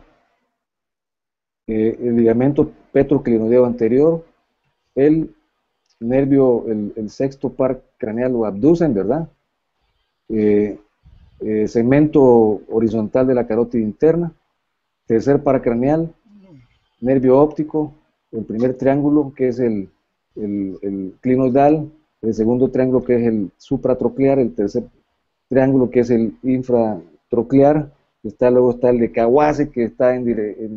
El ligamento petroclinodeo anterior, el nervio, el sexto par craneal o abducen, ¿verdad? Segmento horizontal de la carótida interna, tercer par craneal, nervio óptico, el primer triángulo que es el clinoidal, el segundo triángulo que es el supratroclear, el tercer triángulo que es el infratroclear, luego está el de Kawase que está en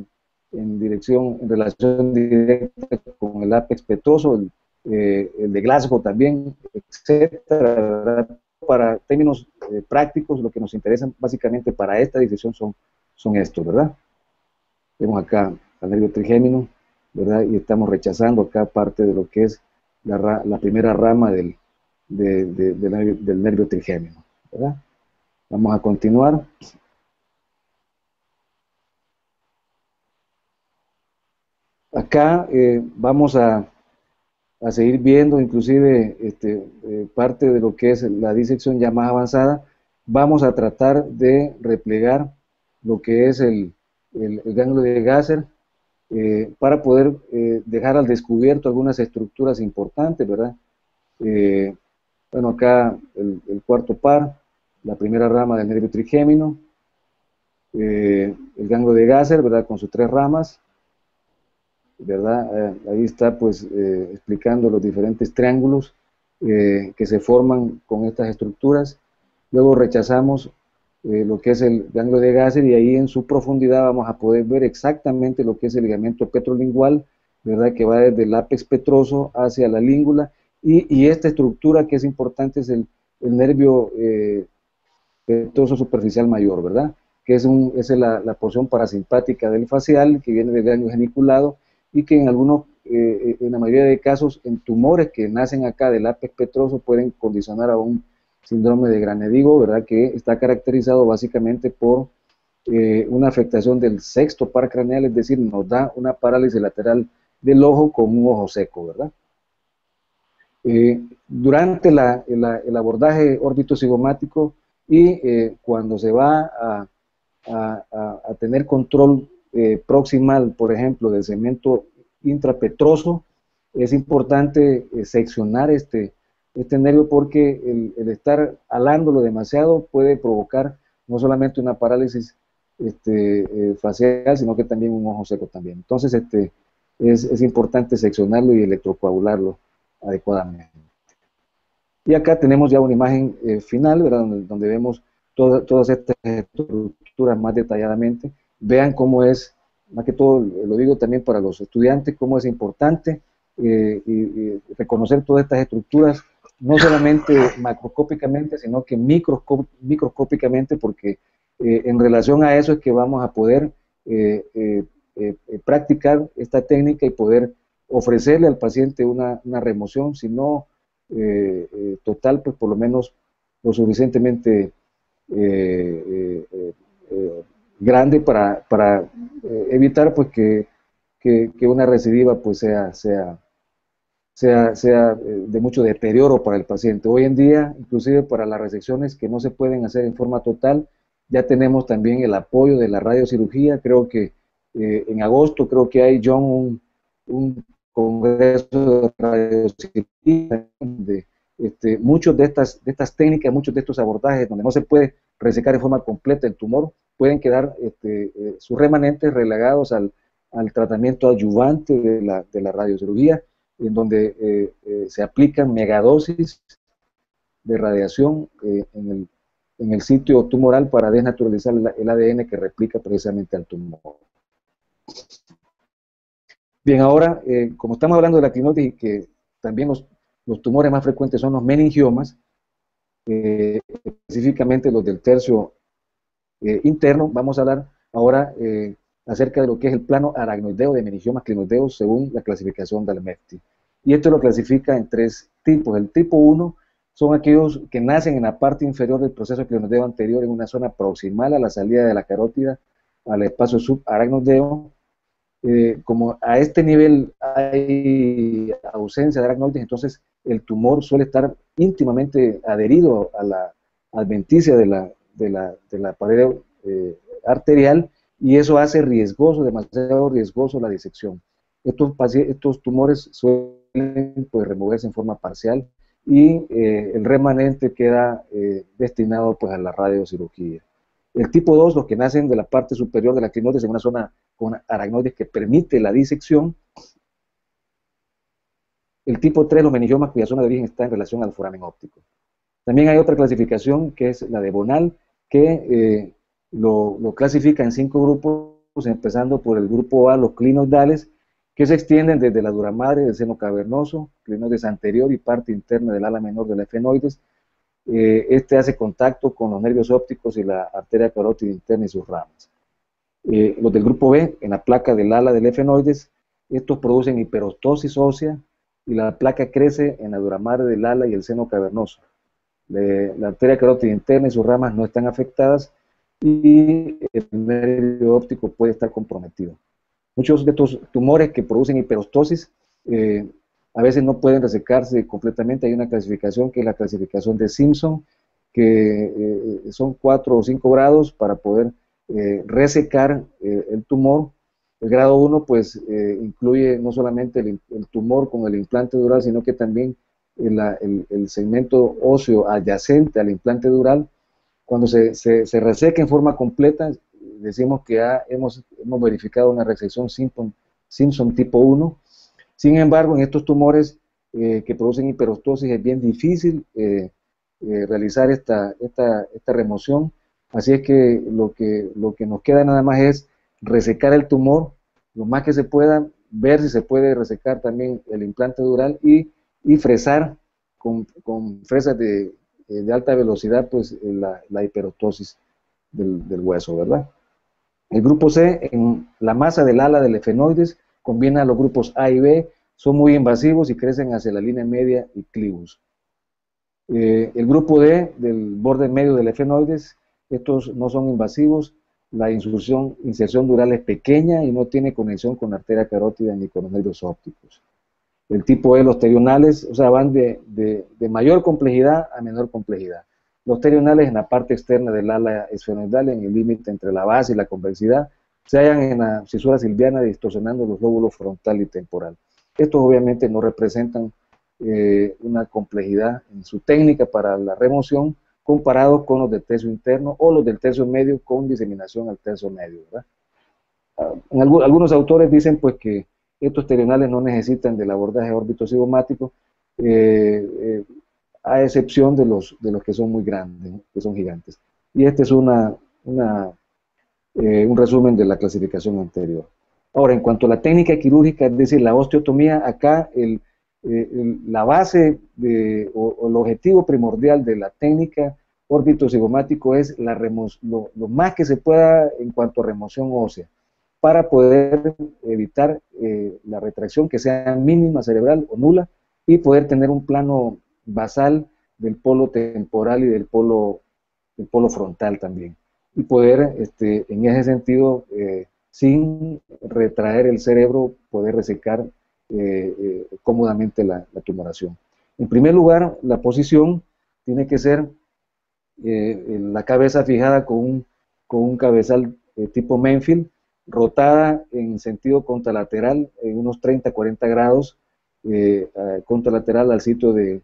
relación directa con el ápex petroso, el de Glasgow también, etcétera. Para términos prácticos, lo que nos interesa básicamente para esta disección son estos, ¿verdad? Vemos acá al nervio trigémino, ¿verdad? Y estamos rechazando acá parte de lo que es la primera rama del nervio trigémino, ¿verdad? Vamos a continuar. Acá vamos a seguir viendo inclusive parte de lo que es la disección ya más avanzada. Vamos a tratar de replegar lo que es el ganglio de Gasser para poder dejar al descubierto algunas estructuras importantes, ¿verdad? Bueno, acá el cuarto par, la primera rama del nervio trigémino, el ganglio de Gasser, ¿verdad? Con sus 3 ramas, ¿verdad? Ahí está pues explicando los diferentes triángulos que se forman con estas estructuras. Luego rechazamos lo que es el ganglio de Gasser y ahí en su profundidad vamos a poder ver exactamente lo que es el ligamento petrolingual, ¿verdad? Que va desde el ápex petroso hacia la língula y esta estructura que es importante es el nervio petroso superficial mayor, ¿verdad? Que es la porción parasimpática del facial que viene del ganglio geniculado y que en la mayoría de casos, en tumores que nacen acá del ápex petroso pueden condicionar a un síndrome de Granedigo, ¿verdad? Que está caracterizado básicamente por una afectación del sexto par craneal, es decir, nos da una parálisis lateral del ojo con un ojo seco, ¿verdad? Durante el abordaje órbito-cigomático y cuando se va a tener control proximal, por ejemplo, del segmento intrapetroso, es importante seccionar este nervio porque el estar alándolo demasiado puede provocar no solamente una parálisis facial, sino que también un ojo seco también. Entonces es importante seccionarlo y electrocoagularlo adecuadamente. Y acá tenemos ya una imagen final, ¿verdad? Donde vemos todas estas estructuras más detalladamente. Vean cómo es, más que todo, lo digo también para los estudiantes, cómo es importante y reconocer todas estas estructuras, no solamente macroscópicamente, sino que microscópicamente, porque en relación a eso es que vamos a poder practicar esta técnica y poder ofrecerle al paciente una remoción, si no total, pues por lo menos lo suficientemente grande para evitar pues que una recidiva pues sea de mucho deterioro para el paciente. Hoy en día, inclusive para las resecciones que no se pueden hacer en forma total, ya tenemos también el apoyo de la radiocirugía. Creo que en agosto creo que hay, John, un congreso de radiocirugía de muchas de estas técnicas, muchos de estos abordajes donde no se puede resecar en forma completa el tumor, pueden quedar sus remanentes relegados al tratamiento adyuvante de la radiocirugía, en donde se aplican megadosis de radiación en el sitio tumoral para desnaturalizar el ADN que replica precisamente al tumor. Bien, ahora, como estamos hablando de la clinotis y que también los tumores más frecuentes son los meningiomas, específicamente los del tercio interno. Vamos a hablar ahora acerca de lo que es el plano aracnoideo de meningiomas clinoideos según la clasificación del MEFTI. Y esto lo clasifica en 3 tipos. El tipo 1 son aquellos que nacen en la parte inferior del proceso clinoideo anterior, en una zona proximal a la salida de la carótida al espacio subaracnoideo. Como a este nivel hay ausencia de aracnoides, entonces el tumor suele estar íntimamente adherido a la adventicia de la pared arterial, y eso hace riesgoso, demasiado riesgoso la disección. Estos tumores suelen pues, removerse en forma parcial, y el remanente queda destinado pues, a la radiocirugía. El tipo 2, los que nacen de la parte superior de la clinoides en una zona con aracnoides que permite la disección. El tipo 3, los meningiomas cuya zona de origen está en relación al foramen óptico. También hay otra clasificación que es la de Bonal, que lo clasifica en 5 grupos, empezando por el grupo A, los clinoidales, que se extienden desde la dura madre del seno cavernoso, clinoides anterior y parte interna del ala menor de la efenoides. Este hace contacto con los nervios ópticos y la arteria carótida interna y sus ramas. Los del grupo B, en la placa del ala del efenoides, estos producen hiperostosis ósea y la placa crece en la dura madre del ala y el seno cavernoso. La arteria carótida interna y sus ramas no están afectadas y el nervio óptico puede estar comprometido. Muchos de estos tumores que producen hiperostosis a veces no pueden resecarse completamente. Hay una clasificación que es la clasificación de Simpson, que son 4 o 5 grados para poder resecar el tumor. El grado 1 pues incluye no solamente el tumor con el implante dural, sino que también el segmento óseo adyacente al implante dural. Cuando se reseca en forma completa, decimos que hemos verificado una resección Simpson tipo 1. Sin embargo, en estos tumores que producen hiperostosis es bien difícil realizar esta remoción. Así es que lo que nos queda nada más es resecar el tumor lo más que se pueda, ver si se puede resecar también el implante dural y fresar con fresas de alta velocidad pues la hiperostosis del hueso, ¿verdad? El grupo C, en la masa del ala del efenoides, combina los grupos A y B, son muy invasivos y crecen hacia la línea media y clivus. El grupo D, del borde medio del efenoides, estos no son invasivos, la inserción dural es pequeña y no tiene conexión con la arteria carótida ni con los nervios ópticos. El tipo E, los terionales, o sea, van de mayor complejidad a menor complejidad. Los terionales en la parte externa del ala esfenoidal, en el límite entre la base y la convexidad, se hallan en la cisura silviana distorsionando los lóbulos frontal y temporal. Estos obviamente no representan una complejidad en su técnica para la remoción comparados con los del tercio interno o los del tercio medio con diseminación al tercio medio, ¿verdad? Algunos autores dicen pues que estos terionales no necesitan del abordaje órbito-cigomático, a excepción de los que son muy grandes, que son gigantes. Y este es un resumen de la clasificación anterior. Ahora, en cuanto a la técnica quirúrgica, es decir, la osteotomía, acá la base o el objetivo primordial de la técnica órbito-cigomático es lo más que se pueda en cuanto a remoción ósea, para poder evitar la retracción que sea mínima cerebral o nula y poder tener un plano basal del polo temporal y del polo frontal también, y poder en ese sentido sin retraer el cerebro poder resecar cómodamente la tumoración. En primer lugar, la posición tiene que ser la cabeza fijada con un cabezal tipo Menfield, rotada en sentido contralateral en unos 30-40 grados, contralateral al sitio de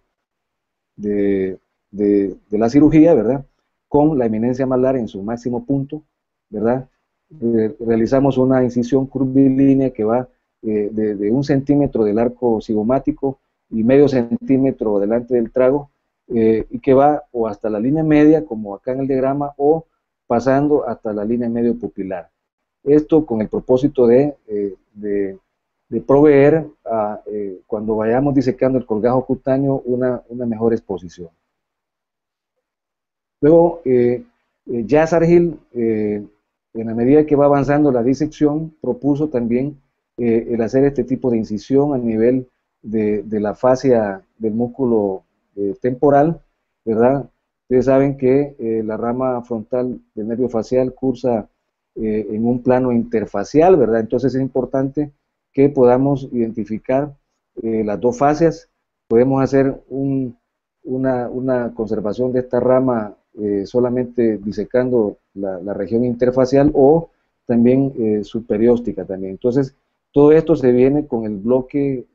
la cirugía, ¿verdad? Con la eminencia malar en su máximo punto, ¿verdad? Realizamos una incisión curvilínea que va de 1 centímetro del arco cigomático y medio centímetro delante del trago, y que va o hasta la línea media, como acá en el diagrama, o pasando hasta la línea medio pupilar. Esto con el propósito de proveer, cuando vayamos disecando el colgajo cutáneo, una mejor exposición. Luego, Yassar Hill, en la medida que va avanzando la disección, propuso también el hacer este tipo de incisión a nivel de la fascia del músculo temporal, ¿verdad? Ustedes saben que la rama frontal del nervio facial cursa en un plano interfacial, ¿verdad? Entonces es importante que podamos identificar las dos fascias. Podemos hacer una conservación de esta rama solamente disecando la región interfacial o también subperióstica también. Entonces, todo esto se viene con el bloque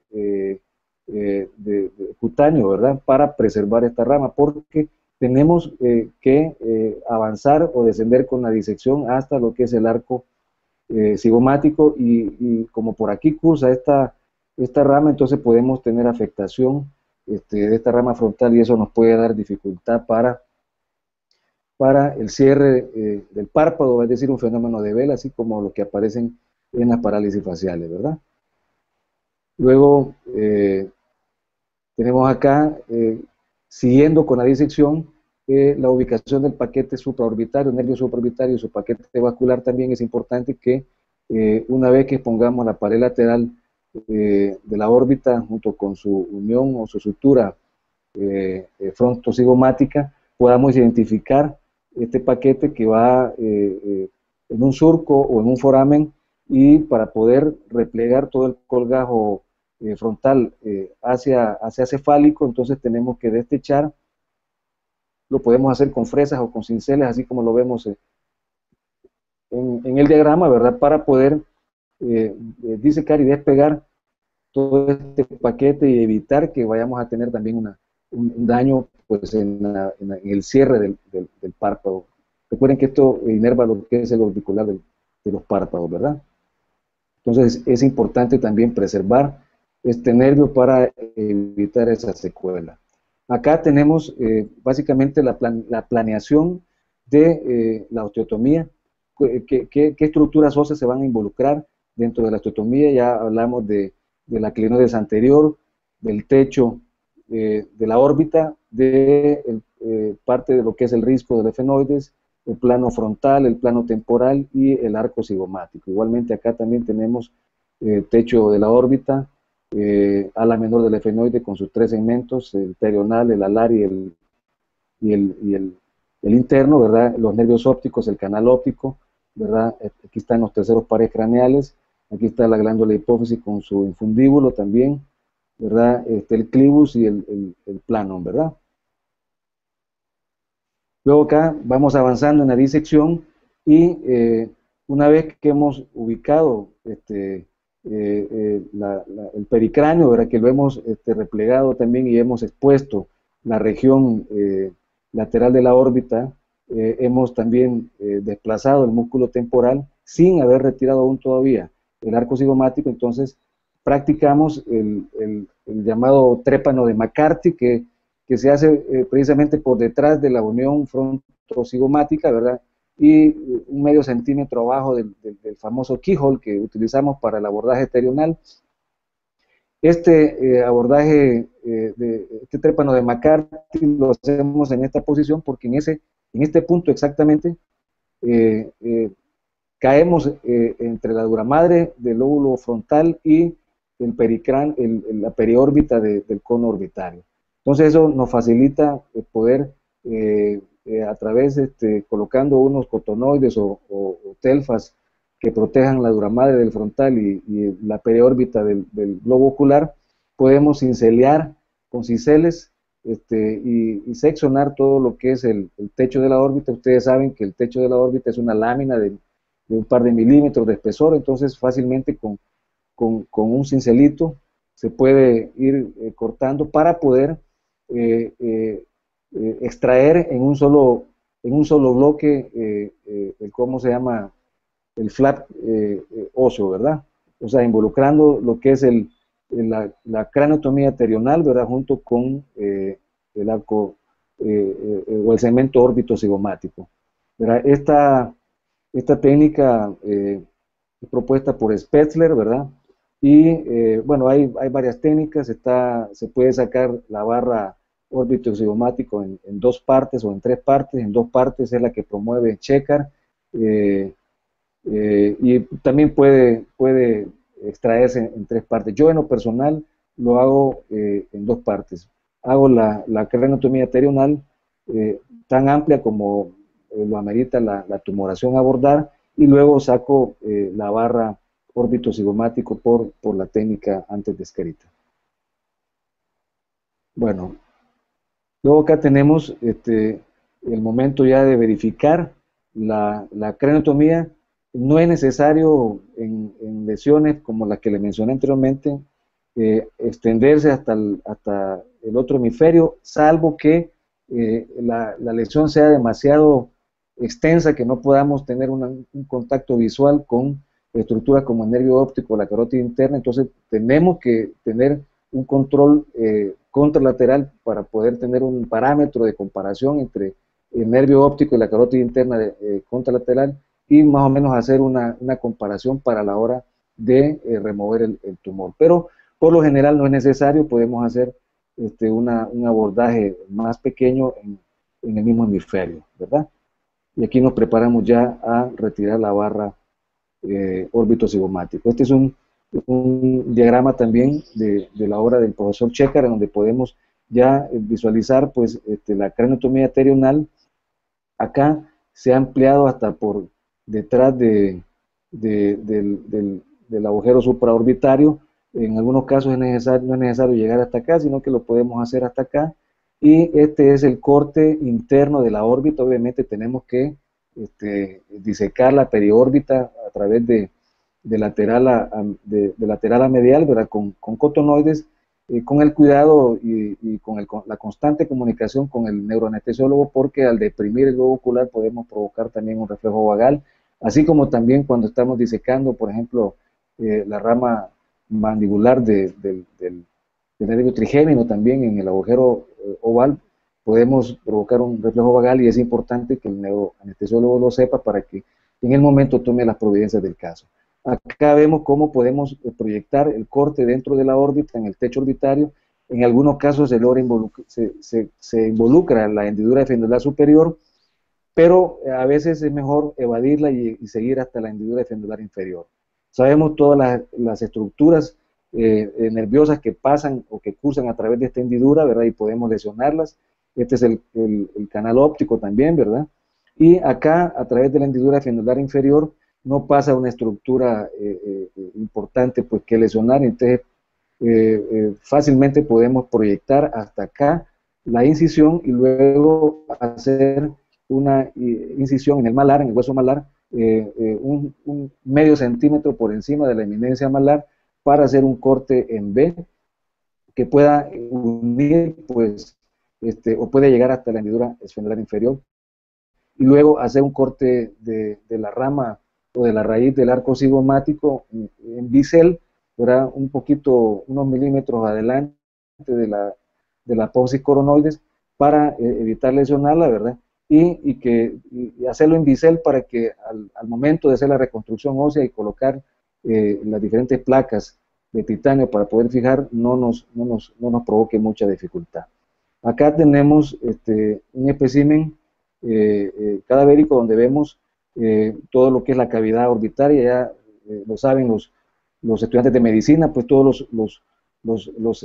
de cutáneo, ¿verdad? Para preservar esta rama, porque tenemos que avanzar o descender con la disección hasta lo que es el arco cigomático y como por aquí cursa esta rama, entonces podemos tener afectación de esta rama frontal y eso nos puede dar dificultad para el cierre del párpado, es decir, un fenómeno de vela, así como lo que aparecen en las parálisis faciales, ¿verdad? Luego tenemos acá, siguiendo con la disección, la ubicación del paquete supraorbitario, nervio supraorbitario y su paquete vascular. También es importante que una vez que pongamos la pared lateral de la órbita junto con su unión o su sutura frontocigomática, podamos identificar este paquete que va en un surco o en un foramen, y para poder replegar todo el colgajo frontal hacia cefálico, entonces tenemos que destechar. Lo podemos hacer con fresas o con cinceles, así como lo vemos en el diagrama, ¿verdad? Para poder disecar y despegar todo este paquete y evitar que vayamos a tener también un daño pues, en el cierre del párpado. Recuerden que esto inerva lo que es el orbicular de los párpados, ¿verdad? Entonces es importante también preservar este nervio para evitar esa secuela. Acá tenemos básicamente la planeación de la osteotomía. ¿Qué estructuras óseas se van a involucrar dentro de la osteotomía? Ya hablamos de la clinoides anterior, del techo de la órbita, de parte de lo que es el risco del efenoides, el plano frontal, el plano temporal y el arco cigomático. Igualmente acá también tenemos techo de la órbita, ala menor del efenoide con sus tres segmentos, el perional, el alar y el interno, ¿verdad? Los nervios ópticos, el canal óptico, ¿verdad? Aquí están los terceros pares craneales, aquí está la glándula hipófisis con su infundíbulo también, ¿verdad? El clivus y el planum, ¿verdad? Luego acá vamos avanzando en la disección y una vez que hemos ubicado el pericráneo, ¿verdad? Que lo hemos replegado también y hemos expuesto la región lateral de la órbita, hemos también desplazado el músculo temporal sin haber retirado aún todavía el arco cigomático. Entonces practicamos el llamado trépano de McCarthy, que se hace precisamente por detrás de la unión frontocigomática, ¿verdad? Y un medio centímetro abajo del famoso keyhole que utilizamos para el abordaje terional. Este abordaje este trépano de McCarthy lo hacemos en esta posición porque en este punto exactamente caemos entre la dura madre del lóbulo frontal y el pericrán, la periórbita del cono orbitario. Entonces eso nos facilita poder, a través, colocando unos cotonoides o telfas que protejan la duramadre del frontal y la periórbita del globo ocular, podemos cincelear con cinceles y seccionar todo lo que es el techo de la órbita. Ustedes saben que el techo de la órbita es una lámina de un par de milímetros de espesor, entonces fácilmente con un cincelito se puede ir cortando para poder extraer en un solo bloque ¿cómo se llama? El flap óseo, ¿verdad? O sea, involucrando lo que es la craneotomía terional, ¿verdad? Junto con el arco o el segmento órbito cigomático, ¿verdad? Esta técnica es propuesta por Spetzler, ¿verdad? Y bueno, hay varias técnicas. Se puede sacar la barra órbito cigomático en dos partes o en tres partes. En dos partes es la que promueve Checar, y también puede extraerse en tres partes. Yo en lo personal lo hago en dos partes. Hago la craneotomía terional tan amplia como lo amerita la tumoración a abordar, y luego saco la barra órbito cigomático por la técnica antes descrita. Bueno, luego acá tenemos el momento ya de verificar la craneotomía. No es necesario en lesiones como las que le mencioné anteriormente extenderse hasta el otro hemisferio, salvo que la lesión sea demasiado extensa, que no podamos tener un contacto visual con estructuras como el nervio óptico o la carótida interna. Entonces tenemos que tener un control contralateral para poder tener un parámetro de comparación entre el nervio óptico y la carótida interna contralateral, y más o menos hacer una comparación para la hora de remover el tumor. Pero por lo general no es necesario, podemos hacer un abordaje más pequeño en el mismo hemisferio, ¿verdad? Y aquí nos preparamos ya a retirar la barra órbito cigomático. Este es un diagrama también de la obra del profesor Checar, en donde podemos ya visualizar pues la craneotomía terional. Acá se ha ampliado hasta por detrás del agujero supraorbitario. En algunos casos no es necesario llegar hasta acá, sino que lo podemos hacer hasta acá. Y este es el corte interno de la órbita. Obviamente tenemos que disecar la periórbita a través de lateral a medial, ¿verdad? Con cotonoides, con el cuidado y con la constante comunicación con el neuroanestesiólogo, porque al deprimir el globo ocular podemos provocar también un reflejo vagal, así como también cuando estamos disecando, por ejemplo, la rama mandibular del nervio trigémino, también en el agujero oval, podemos provocar un reflejo vagal, y es importante que el neuroanestesiólogo lo sepa para que en el momento tome las providencias del caso. Acá vemos cómo podemos proyectar el corte dentro de la órbita, en el techo orbitario. En algunos casos se involucra la hendidura ependular superior, pero a veces es mejor evadirla y seguir hasta la hendidura ependular inferior. Sabemos todas las estructuras nerviosas que pasan o que cursan a través de esta hendidura, ¿verdad? Y podemos lesionarlas. Este es el canal óptico también, ¿verdad? Y acá, a través de la hendidura ependular inferior, no pasa una estructura importante pues que lesionar. Entonces fácilmente podemos proyectar hasta acá la incisión, y luego hacer una incisión en el malar, en el hueso malar, un medio centímetro por encima de la eminencia malar, para hacer un corte en B que pueda unir pues o puede llegar hasta la hendidura esfenoidal inferior, y luego hacer un corte de la rama o de la raíz del arco cigomático en bisel, ¿verdad? Un poquito, unos milímetros adelante de la apófisis coronoides, para evitar lesionarla, ¿verdad? Y hacerlo en bisel para que al momento de hacer la reconstrucción ósea y colocar las diferentes placas de titanio para poder fijar, no nos provoque mucha dificultad. Acá tenemos un espécimen cadavérico donde vemos todo lo que es la cavidad orbitaria. Ya lo saben los estudiantes de medicina, pues todos los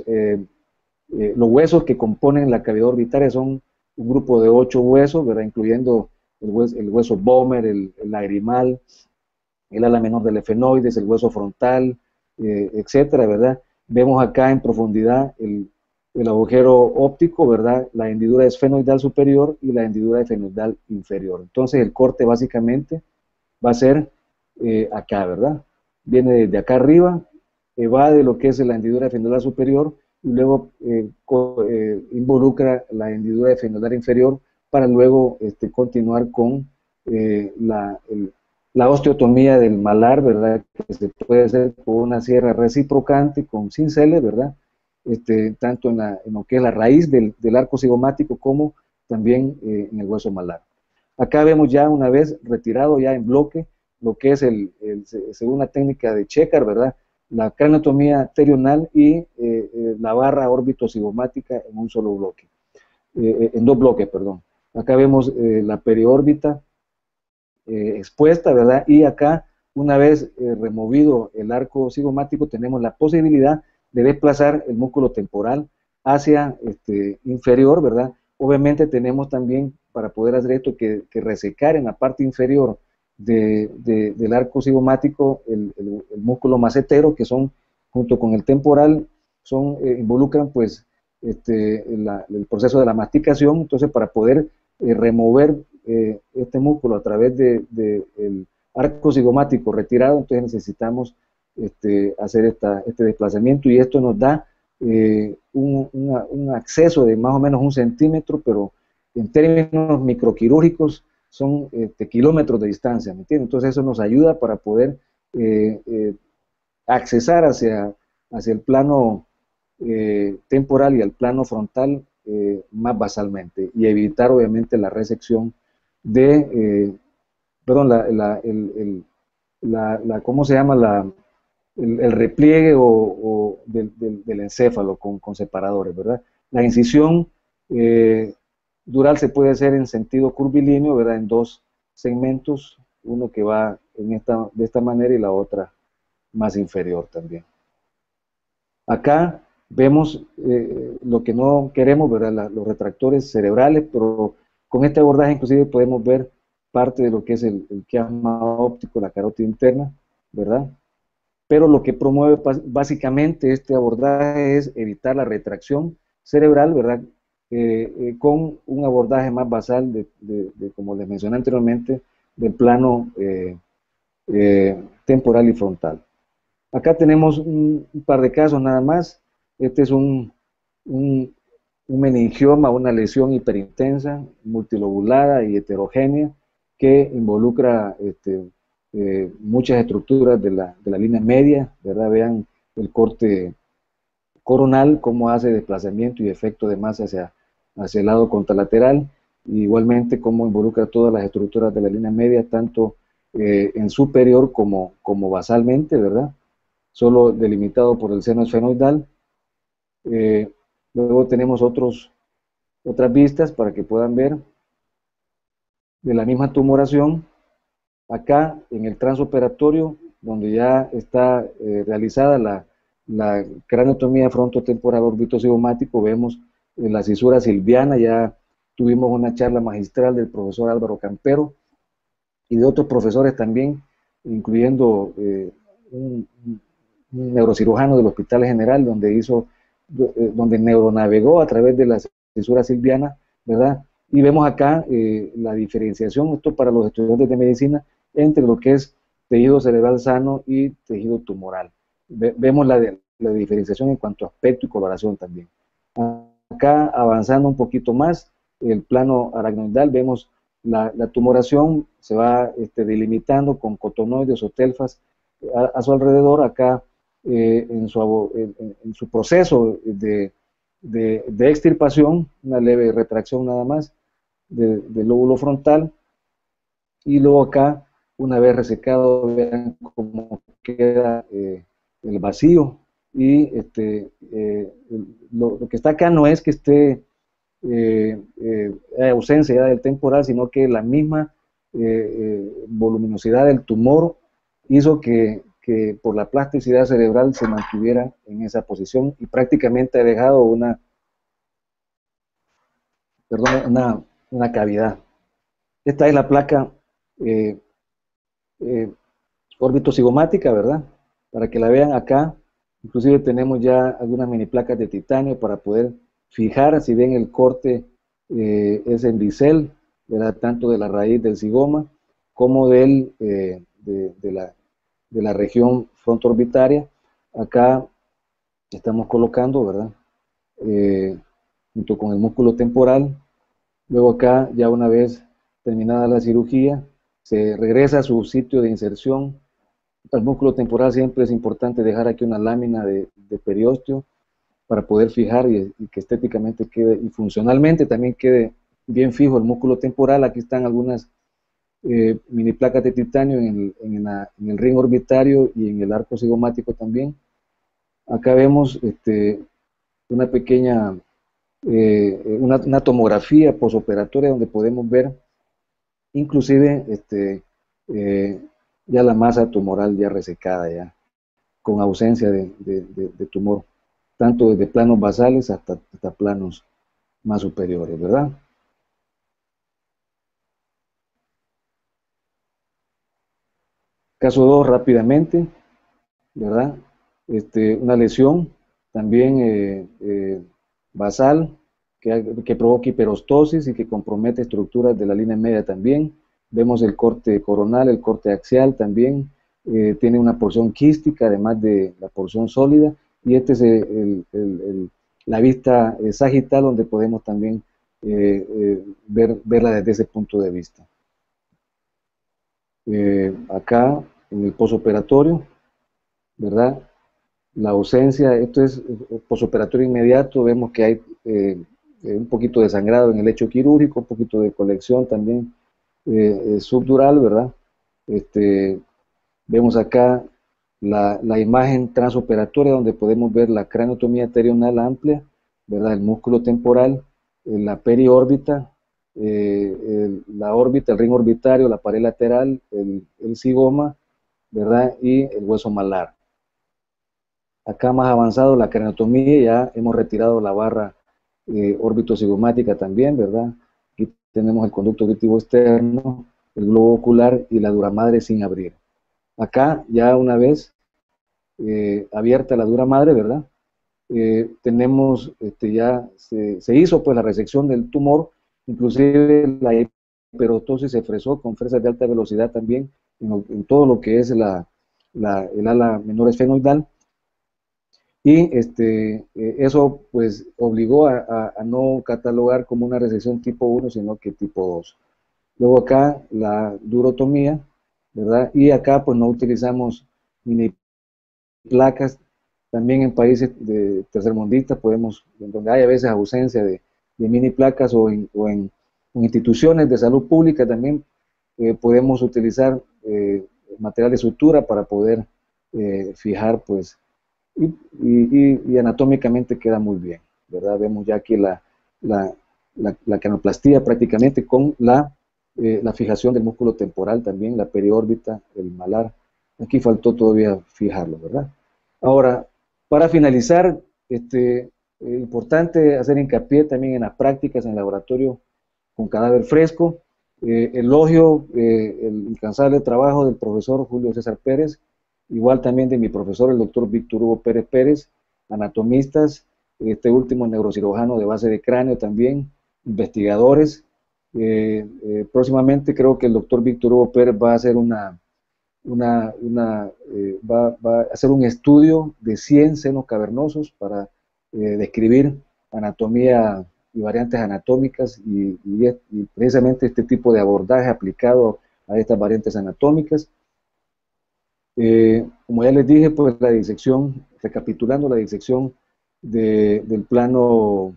huesos que componen la cavidad orbitaria son un grupo de 8 huesos, ¿verdad? Incluyendo el hueso Bomer, el lagrimal, el ala menor del efenoides, el hueso frontal, etcétera, ¿verdad? Vemos acá en profundidad el agujero óptico, ¿verdad? La hendidura esfenoidal superior y la hendidura esfenoidal inferior. Entonces el corte básicamente va a ser acá, ¿verdad? Viene desde acá arriba, evade lo que es la hendidura esfenoidal superior, y luego involucra la hendidura esfenoidal inferior, para luego continuar con la osteotomía del malar, ¿verdad? Que se puede hacer con una sierra reciprocante, con cinceles, ¿verdad? Tanto en lo que es la raíz del arco cigomático, como también en el hueso malar. Acá vemos ya una vez retirado ya en bloque lo que es según la técnica de Checar, ¿verdad? La craneotomía terional y la barra órbito cigomática en un solo bloque. en dos bloques, perdón. Acá vemos la periórbita expuesta, ¿verdad? Y acá, una vez removido el arco cigomático, tenemos la posibilidad de desplazar el músculo temporal hacia inferior, ¿verdad? Obviamente tenemos también, para poder hacer esto, que resecar en la parte inferior del arco cigomático el músculo macetero, que son, junto con el temporal, involucran pues el proceso de la masticación. Entonces, para poder remover este músculo a través del arco cigomático retirado, entonces necesitamos hacer este desplazamiento, y esto nos da un acceso de más o menos 1 centímetro, pero en términos microquirúrgicos son kilómetros de distancia, ¿me entiendes? Entonces eso nos ayuda para poder accesar hacia el plano temporal y al plano frontal más basalmente, y evitar obviamente la resección perdón, ¿cómo se llama? El repliegue del encéfalo con separadores, ¿verdad? La incisión dural se puede hacer en sentido curvilíneo, ¿verdad? En dos segmentos, uno que va de esta manera y la otra más inferior también. Acá vemos lo que no queremos, ¿verdad? Los retractores cerebrales, pero con este abordaje inclusive podemos ver parte de lo que es el quiasma óptico, la carótida interna, ¿verdad? Pero lo que promueve básicamente este abordaje es evitar la retracción cerebral, ¿verdad? Con un abordaje más basal como les mencioné anteriormente, del plano temporal y frontal. Acá tenemos un par de casos nada más. Este es un meningioma, una lesión hiperintensa, multilobulada y heterogénea, que involucra muchas estructuras de la línea media, ¿verdad? Vean el corte coronal, cómo hace desplazamiento y efecto de masa hacia el lado contralateral, y igualmente cómo involucra todas las estructuras de la línea media, tanto en superior como basalmente, ¿verdad? Solo delimitado por el seno esfenoidal. Luego tenemos otras vistas para que puedan ver de la misma tumoración. Acá en el transoperatorio, donde ya está realizada la craneotomía frontotemporal orbitocigomático, vemos la cisura silviana. Ya tuvimos una charla magistral del profesor Álvaro Campero y de otros profesores también, incluyendo un neurocirujano del Hospital General, donde neuronavegó a través de la cisura silviana, ¿verdad? Y vemos acá la diferenciación, esto para los estudiantes de medicina, entre lo que es tejido cerebral sano y tejido tumoral. Vemos la diferenciación en cuanto a aspecto y coloración también. Acá, avanzando un poquito más, el plano aracnoidal, vemos la tumoración, se va delimitando con cotonoides o telfas a su alrededor. Acá en su proceso de extirpación, una leve retracción nada más del lóbulo frontal, y luego acá, una vez resecado, vean cómo queda el vacío. Y lo que está acá no es que esté ausencia ya del temporal, sino que la misma voluminosidad del tumor hizo que por la plasticidad cerebral se mantuviera en esa posición, y prácticamente ha dejado una cavidad. Esta es la placa orbitocigomática, ¿verdad? Para que la vean acá. Inclusive tenemos ya algunas mini placas de titanio para poder fijar, si bien el corte es en bisel, ¿verdad? Tanto de la raíz del zigoma como de la región frontoorbitaria. Acá estamos colocando, ¿verdad? Junto con el músculo temporal. Luego acá, ya una vez terminada la cirugía, se regresa a su sitio de inserción. Al músculo temporal siempre es importante dejar aquí una lámina de periósteo para poder fijar y que estéticamente quede, y funcionalmente también quede bien fijo el músculo temporal. Aquí están algunas mini placas de titanio en el ring orbitario y en el arco cigomático también. Acá vemos una pequeña una tomografía posoperatoria donde podemos ver inclusive ya la masa tumoral ya resecada, ya con ausencia de tumor, tanto desde planos basales hasta planos más superiores, ¿verdad? Caso 2, rápidamente, ¿verdad? Una lesión también basal que provoca hiperostosis y que compromete estructuras de la línea media también. Vemos el corte coronal, el corte axial también, tiene una porción quística además de la porción sólida, y este es la vista sagital donde podemos también verla desde ese punto de vista. Acá en el posoperatorio, ¿verdad? La ausencia, esto es posoperatorio inmediato, vemos que hay un poquito de sangrado en el lecho quirúrgico, un poquito de colección también subdural, ¿verdad? Vemos acá la imagen transoperatoria donde podemos ver la craneotomía terional amplia, ¿verdad? El músculo temporal, la periórbita, la órbita, el ring orbitario, la pared lateral, el zigoma, ¿verdad? Y el hueso malar. Acá más avanzado la craneotomía, ya hemos retirado la barra órbito-zigomática también, ¿verdad? Aquí tenemos el conducto auditivo externo, el globo ocular y la dura madre sin abrir. Acá ya una vez abierta la dura madre, ¿verdad? Tenemos, ya se hizo pues la resección del tumor, inclusive la hiperostosis se fresó con fresas de alta velocidad también en todo lo que es el ala menor esfenoidal. Y eso pues obligó a no catalogar como una resección tipo 1, sino que tipo 2. Luego acá la durotomía, ¿verdad? Y acá pues no utilizamos mini placas. También en países de tercermundistas podemos, donde hay a veces ausencia de mini placas o en instituciones de salud pública también podemos utilizar material de sutura para poder fijar pues y anatómicamente queda muy bien, ¿verdad? Vemos ya aquí la canoplastía prácticamente con la fijación del músculo temporal también, la periórbita, el malar. Aquí faltó todavía fijarlo, ¿verdad? Ahora, para finalizar, importante hacer hincapié también en las prácticas en laboratorio con cadáver fresco. Elogio el incansable trabajo del profesor Julio César Pérez, igual también de mi profesor, el doctor Víctor Hugo Pérez Pérez, anatomistas, este último neurocirujano de base de cráneo también, investigadores. Próximamente creo que el doctor Víctor Hugo Pérez va a hacer va a hacer un estudio de 100 senos cavernosos para describir anatomía y variantes anatómicas y precisamente este tipo de abordaje aplicado a estas variantes anatómicas. Como ya les dije, pues la disección, recapitulando la disección del plano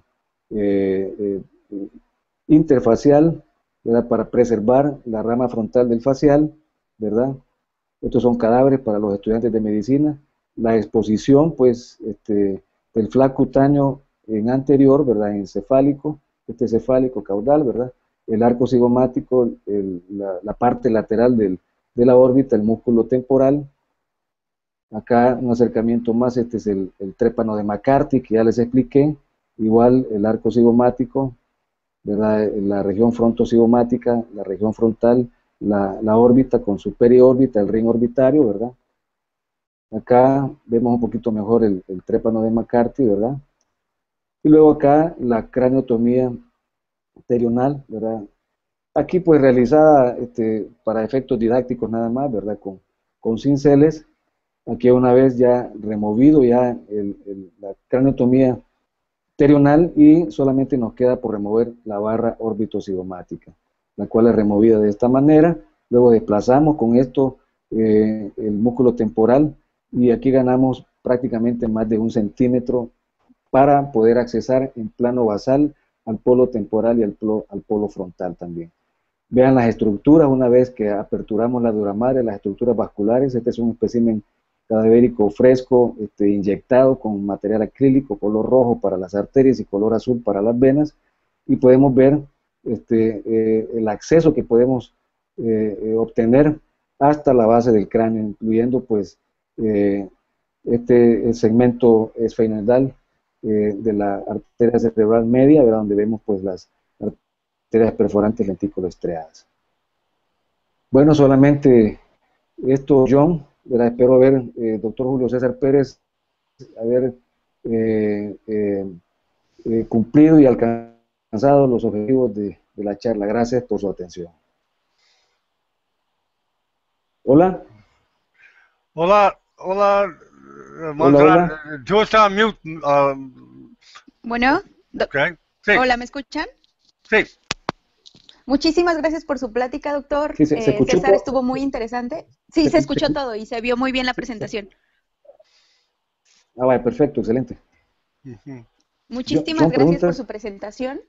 interfacial, ¿verdad? Para preservar la rama frontal del facial, ¿verdad? Estos son cadáveres para los estudiantes de medicina. La exposición, pues, del flaco cutáneo en anterior, ¿verdad? En cefálico, cefálico caudal, ¿verdad? El arco cigomático, la parte lateral de la órbita, el músculo temporal. Acá un acercamiento más, este es el trépano de McCarthy, que ya les expliqué. Igual el arco cigomático, ¿verdad? La región frontocigomática, la región frontal, la órbita con su periórbita, el ring orbitario, ¿verdad? Acá vemos un poquito mejor el trépano de McCarthy, ¿verdad? Y luego acá la craneotomía terional, ¿verdad? Aquí pues realizada para efectos didácticos nada más, ¿verdad? Con cinceles. Aquí una vez ya removido ya la craneotomía terional y solamente nos queda por remover la barra órbito-cigomática, la cual es removida de esta manera. Luego desplazamos con esto el músculo temporal y aquí ganamos prácticamente más de 1 centímetro para poder accesar en plano basal al polo temporal y al polo frontal también. Vean las estructuras una vez que aperturamos la dura madre, las estructuras vasculares. Este es un espécimen cadavérico fresco, inyectado con material acrílico, color rojo para las arterias y color azul para las venas, y podemos ver el acceso que podemos obtener hasta la base del cráneo, incluyendo pues el segmento esfenoidal de la arteria cerebral media, ¿verdad? Donde vemos pues las arterias perforantes lenticuloestriadas. Bueno, solamente esto, John, ¿verdad? Espero haber, doctor Julio César Pérez, haber cumplido y alcanzado los objetivos de la charla. Gracias por su atención. Hola. Hola, Hola, Montserrat. hola. Tú estás mute. Bueno, Okay. Sí, hola, ¿me escuchan? sí. Muchísimas gracias por su plática, doctor. Sí, ¿se escuchó César, todo? estuvo muy interesante. Sí, se escuchó todo y se vio muy bien la presentación. Ah, vaya, perfecto, excelente. Muchísimas John, gracias por ¿preguntas? su presentación.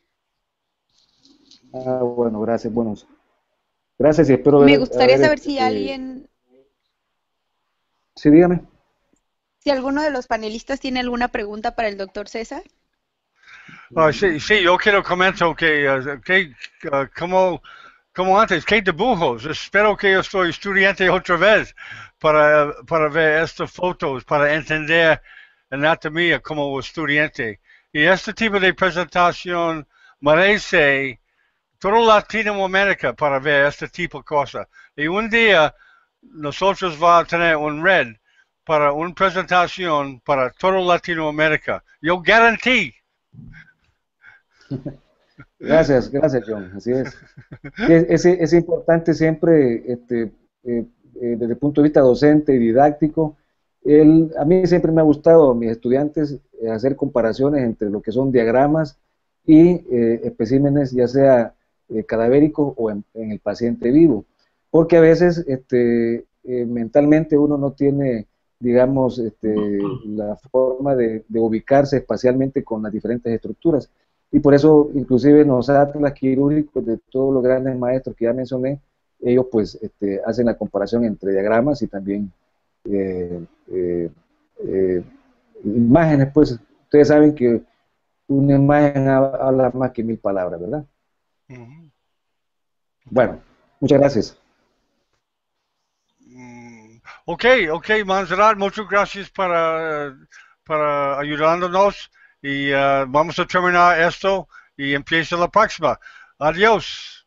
Ah, bueno, gracias, bueno. Gracias y espero Me ver, gustaría saber si alguien, sí, dígame. si alguno de los panelistas tiene alguna pregunta para el doctor César. Sí, sí, yo quiero comentar como antes, ¿qué dibujos? Espero que yo estoy estudiante otra vez para ver estas fotos, para entender anatomía como estudiante. Y este tipo de presentación merece toda Latinoamérica para ver este tipo de cosas. Y un día nosotros vamos a tener un red para una presentación para toda Latinoamérica. Yo garantizo. Gracias, gracias, John, así es. Sí, es importante siempre, desde el punto de vista docente y didáctico, a mí siempre me ha gustado a mis estudiantes hacer comparaciones entre lo que son diagramas y especímenes, ya sea cadavéricos o en el paciente vivo, porque a veces mentalmente uno no tiene, digamos, la forma de ubicarse espacialmente con las diferentes estructuras. Y por eso, inclusive, en los atlas quirúrgicos de todos los grandes maestros que ya mencioné, ellos pues hacen la comparación entre diagramas y también eh, eh, eh, imágenes. Pues ustedes saben que una imagen habla más que 1000 palabras, ¿verdad? Bueno, muchas gracias. Ok, Montserrat, muchas gracias para ayudándonos y vamos a terminar esto y empieza la próxima. Adiós.